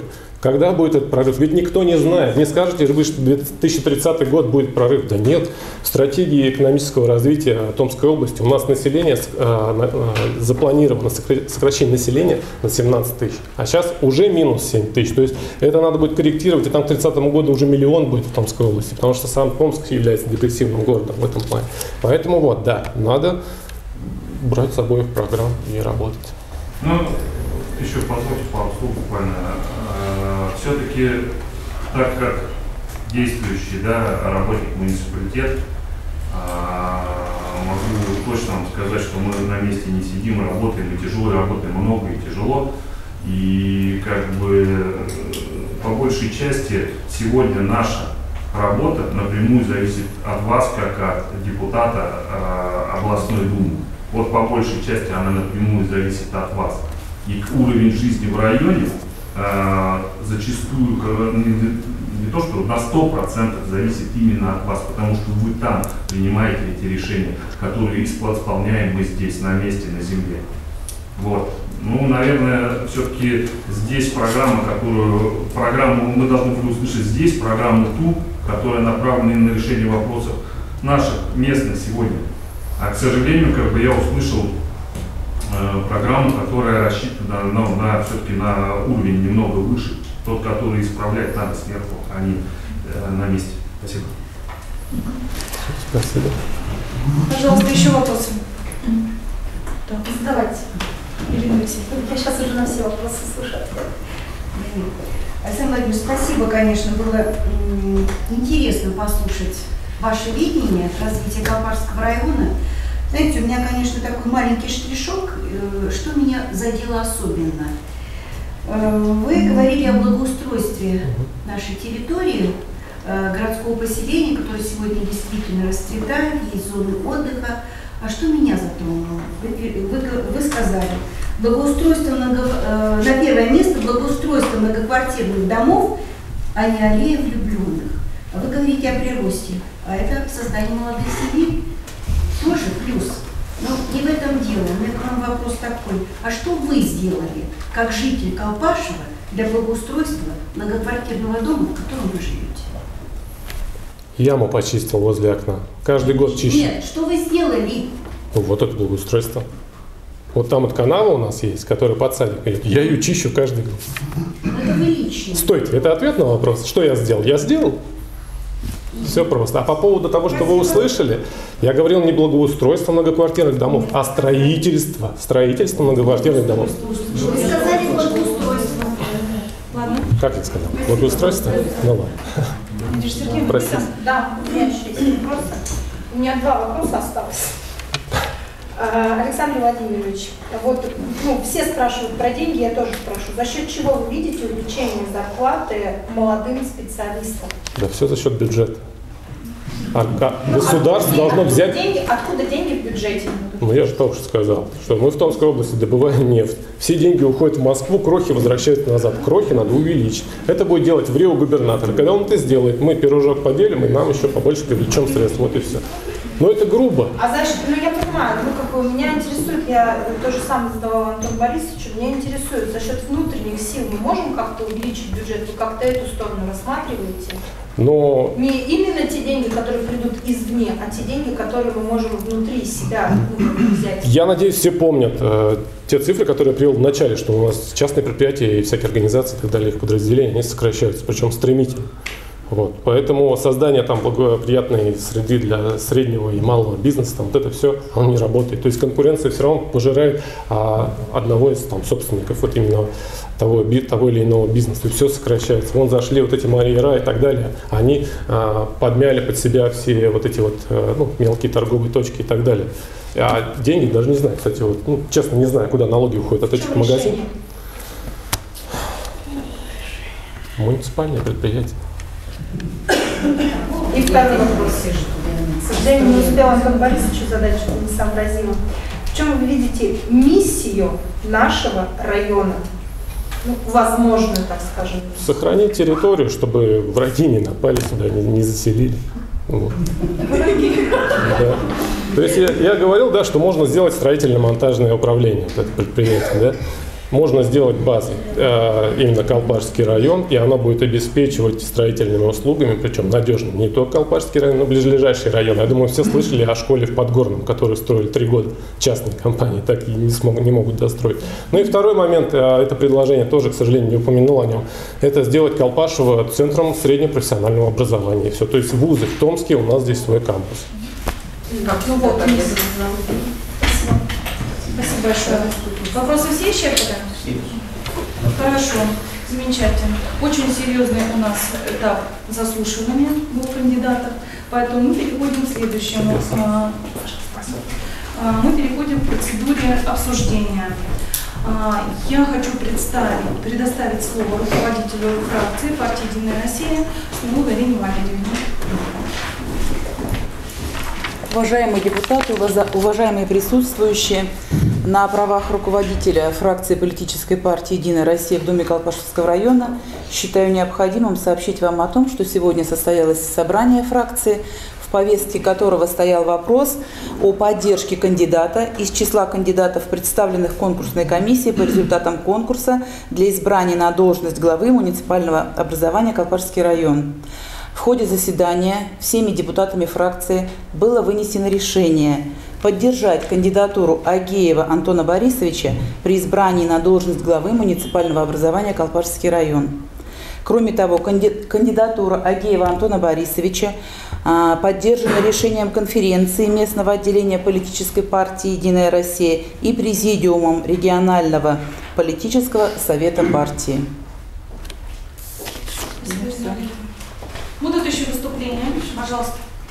Когда будет этот прорыв? Ведь никто не знает. Не скажете вы, что две тысячи тридцатый год будет прорыв. Да нет. В стратегии экономического развития Томской области у нас население запланировано сокращение населения на семнадцать тысяч. А сейчас уже минус семь тысяч. То есть это надо будет корректировать. И там к тридцатому году уже миллион будет в Томской области. Потому что сам Томск является депрессивным городом в этом плане. Поэтому вот, да, надо брать с собой в программу и работать. Ну, еще позвольте пару слов буквально. Все-таки, так как действующий, да, работник муниципалитета, могу точно вам сказать, что мы на месте не сидим, работаем и тяжело, и работаем много и тяжело. И как бы по большей части сегодня наша работа напрямую зависит от вас, как от депутата э, областной думы. Вот по большей части она напрямую зависит от вас. И уровень жизни в районе э, зачастую не, не то, что на сто процентов зависит именно от вас, потому что вы там принимаете эти решения, которые исполняем мы здесь, на месте, на земле. Вот. Ну, наверное, все-таки здесь программа, которую программу мы должны были услышать здесь, программу ту, которая направлена на решение вопросов наших местных сегодня. А, к сожалению, как бы я услышал э, программу, которая рассчитана на, на, все-таки на уровень немного выше, тот, который исправлять надо сверху, а не э, на месте. Спасибо. Спасибо. Пожалуйста, еще вопросы. Да. Задавайте. Ирина Алексеевна. Я сейчас уже на все вопросы слушаю. Александр Владимирович, спасибо, конечно, было интересно послушать ваше видение развития Колпашского района. Знаете, у меня, конечно, такой маленький штришок, что меня задело особенно. Вы говорили о благоустройстве нашей территории, городского поселения, которое сегодня действительно расцветает, есть зоны отдыха. А что меня затронуло? Вы, вы, вы сказали, благоустройство много, э, на первое место благоустройство многоквартирных домов, а не аллеи влюбленных. А вы говорите о приросте, а это создание молодых семей тоже плюс. Но не в этом дело. У меня к вам вопрос такой. А что вы сделали, как житель Колпашева, для благоустройства многоквартирного дома, в котором вы живете? Яму почистил возле окна. Каждый год чищу. Нет, что вы сделали? Ну, вот это благоустройство. Вот там вот канава у нас есть, которая под садик идет. Я ее чищу каждый год. Это вы лично. Стойте, это ответ на вопрос. Что я сделал? Я сделал. Все просто. А по поводу того, что вы услышали, я говорил не благоустройство многоквартирных домов, а строительство. Строительство многоквартирных домов. Вы сказали благоустройство. Ладно. Как я сказал? Благоустройство? Ну ладно. Надежда Сергеевна, Простите. Да, у меня еще есть вопросы. У меня два вопроса осталось. Александр Владимирович, вот ну, все спрашивают про деньги, я тоже спрошу. За счет чего вы видите увеличение зарплаты молодым специалистам? Да все за счет бюджета. А, а, Ну, государство откуда, должно откуда взять... Деньги, откуда деньги в бюджете? Ну я же только что сказал, что мы в Томской области добываем нефть. Все деньги уходят в Москву, крохи возвращаются назад. Крохи надо увеличить. Это будет делать в Рио губернатор. Когда он это сделает, мы пирожок поделим, и нам еще побольше привлечем средств. Вот и все. Но это грубо. А значит, ну я понимаю, ну как бы меня интересует, я то же самое задавала Антону Борисовичу, меня интересует, за счет внутренних сил мы можем как-то увеличить бюджет, вы как-то эту сторону рассматриваете? Но... Не именно те деньги, которые придут извне, а те деньги, которые мы можем внутри себя ну, взять. Я надеюсь, все помнят э, те цифры, которые я привел в начале, что у нас частные предприятия и всякие организации и так далее, их подразделения, они сокращаются, причем стремительно. Вот. Поэтому создание там благоприятной среды для среднего и малого бизнеса, там, вот это все, оно не работает. То есть конкуренция все равно пожирает а, одного из там, собственников вот именно того, того или иного бизнеса. И все сокращается. Вон зашли вот эти Мария и так далее. Они а, подмяли под себя все вот эти вот а, ну, мелкие торговые точки и так далее. А деньги даже не знаю, кстати, вот, ну, честно не знаю, куда налоги уходят от этих магазинов. Муниципальные предприятия. И второй вопрос. К сожалению, не успела Антону Борисовичу задать, что не сообразила. В чем вы видите миссию нашего района? Ну, возможную, так скажем. Сохранить территорию, чтобы враги не напали сюда, не, не заселили. Вот. Да. То есть я, я говорил, да, что можно сделать строительно-монтажное управление, вот это предприятие, да. можно сделать базой э, именно Колпашский район, и она будет обеспечивать строительными услугами, причем надежно, не только Колпашский район, но ближайшие районы. Я думаю, все слышали о школе в Подгорном, которую строили три года частные компании, так и не, смог, не могут достроить. Ну и второй момент, э, это предложение тоже, к сожалению, не упомянул о нем, это сделать Колпашево центром среднепрофессионального образования. Все, то есть вузы в Томске, у нас здесь свой кампус. Так, ну вот, спасибо. Спасибо большое. Вопросы все исчерпаны? Хорошо, замечательно. Очень серьезный у нас этап заслушивания был кандидатов, поэтому мы переходим к следующему. Мы переходим к процедуре обсуждения. Я хочу представить, предоставить слово руководителю фракции партии «Единая Россия» Смеловой Ирине Валерьевне. Уважаемые депутаты, уважаемые присутствующие, на правах руководителя фракции политической партии «Единая Россия» в Думе Колпашевского района считаю необходимым сообщить вам о том, что сегодня состоялось собрание фракции, в повестке которого стоял вопрос о поддержке кандидата из числа кандидатов, представленных конкурсной комиссией по результатам конкурса для избрания на должность главы муниципального образования Колпашский район. В ходе заседания всеми депутатами фракции было вынесено решение поддержать кандидатуру Агеева Антона Борисовича при избрании на должность главы муниципального образования Колпашский район. Кроме того, кандидатура Агеева Антона Борисовича поддержана решением конференции местного отделения политической партии «Единая Россия» и президиумом регионального политического совета партии. Будут еще выступления? Пожалуйста.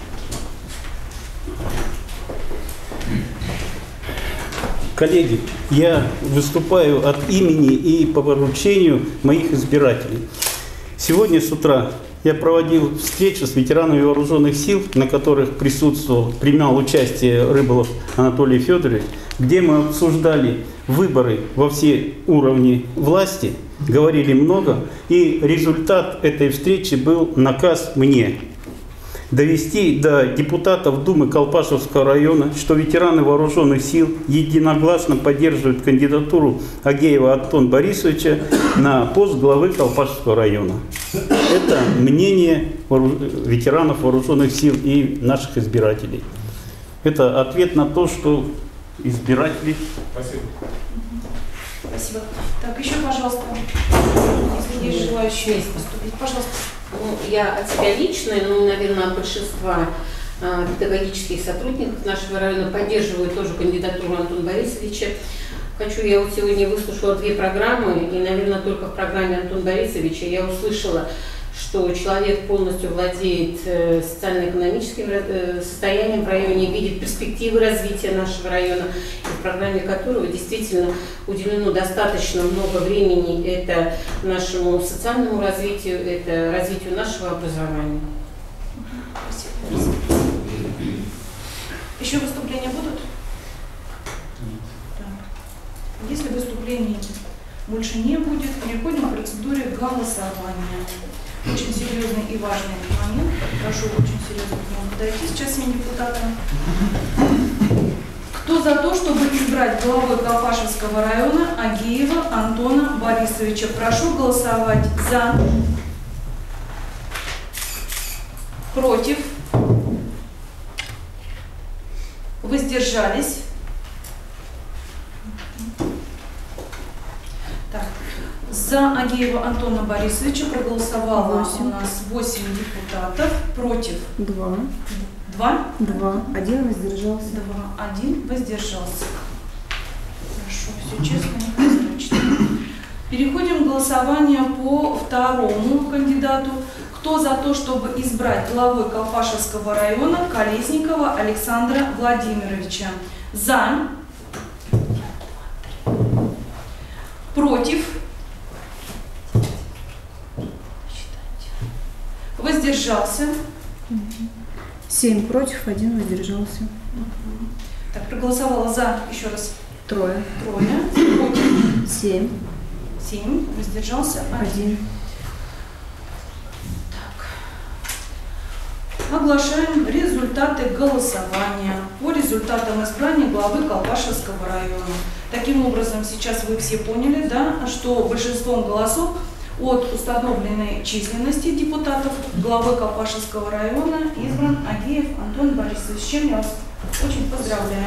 Коллеги, я выступаю от имени и по поручению моих избирателей. Сегодня с утра я проводил встречу с ветеранами вооруженных сил, на которых присутствовал, принимал участие Рыболов Анатолий Федорович, где мы обсуждали выборы во все уровни власти, говорили много, и результат этой встречи был наказ мне довести до депутатов Думы Колпашевского района, что ветераны вооруженных сил единогласно поддерживают кандидатуру Агеева Антона Борисовича на пост главы Колпашевского района. Это мнение ветеранов вооруженных сил и наших избирателей. Это ответ на то, что избиратели... Спасибо. Спасибо. Так, еще, пожалуйста, если есть желающие выступить, пожалуйста. Ну, я от себя лично, ну, наверное, от большинства э, педагогических сотрудников нашего района поддерживаю тоже кандидатуру Антона Борисовича. Хочу, я вот сегодня выслушала две программы, и, наверное, только в программе Антона Борисовича я услышала, что человек полностью владеет э, социально-экономическим э, состоянием в районе, видит перспективы развития нашего района, и в программе которого действительно уделено достаточно много времени это нашему социальному развитию, это развитию нашего образования. Спасибо. Еще выступления будут? Так. Если выступлений больше не будет, переходим к процедуре голосования. Очень серьезный и важный момент. Прошу очень серьезно к нему подойти сейчас всем депутатам. Кто за то, чтобы избрать главой Колпашевского района Агеева Антона Борисовича? Прошу голосовать за, против, воздержались. Так. За Агеева Антона Борисовича проголосовало восемь. У нас восемь депутатов, против два. Два? Два. Один воздержался. Два. Один воздержался. Хорошо, все честно и прозрачно. Переходим к голосованию по второму кандидату. Кто за то, чтобы избрать главой Колпашевского района Колесникова Александра Владимировича? За. Против. Воздержался. Семь против, один воздержался. Так, проголосовала за, еще раз. Трое. Трое. Против. Семь. Семь. Воздержался. Один. Один. Так. оглашаем результаты голосования по результатам избрания главы Колпашевского района. Таким образом, сейчас вы все поняли, да, что большинством голосов от установленной численности депутатов главы Колпашевского района избран Агеев Антон Борисович. С чем я вас очень поздравляю.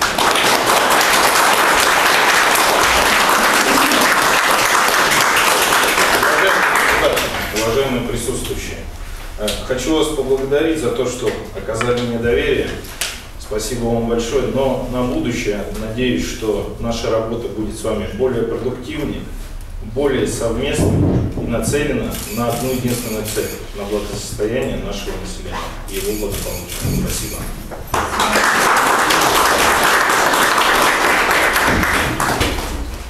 Уважаемые присутствующие, хочу вас поблагодарить за то, что оказали мне доверие. Спасибо вам большое. Но на будущее надеюсь, что наша работа будет с вами более продуктивнее, более совместной и нацелена на одну единственную цель – на благосостояние нашего населения и его благополучия. Спасибо.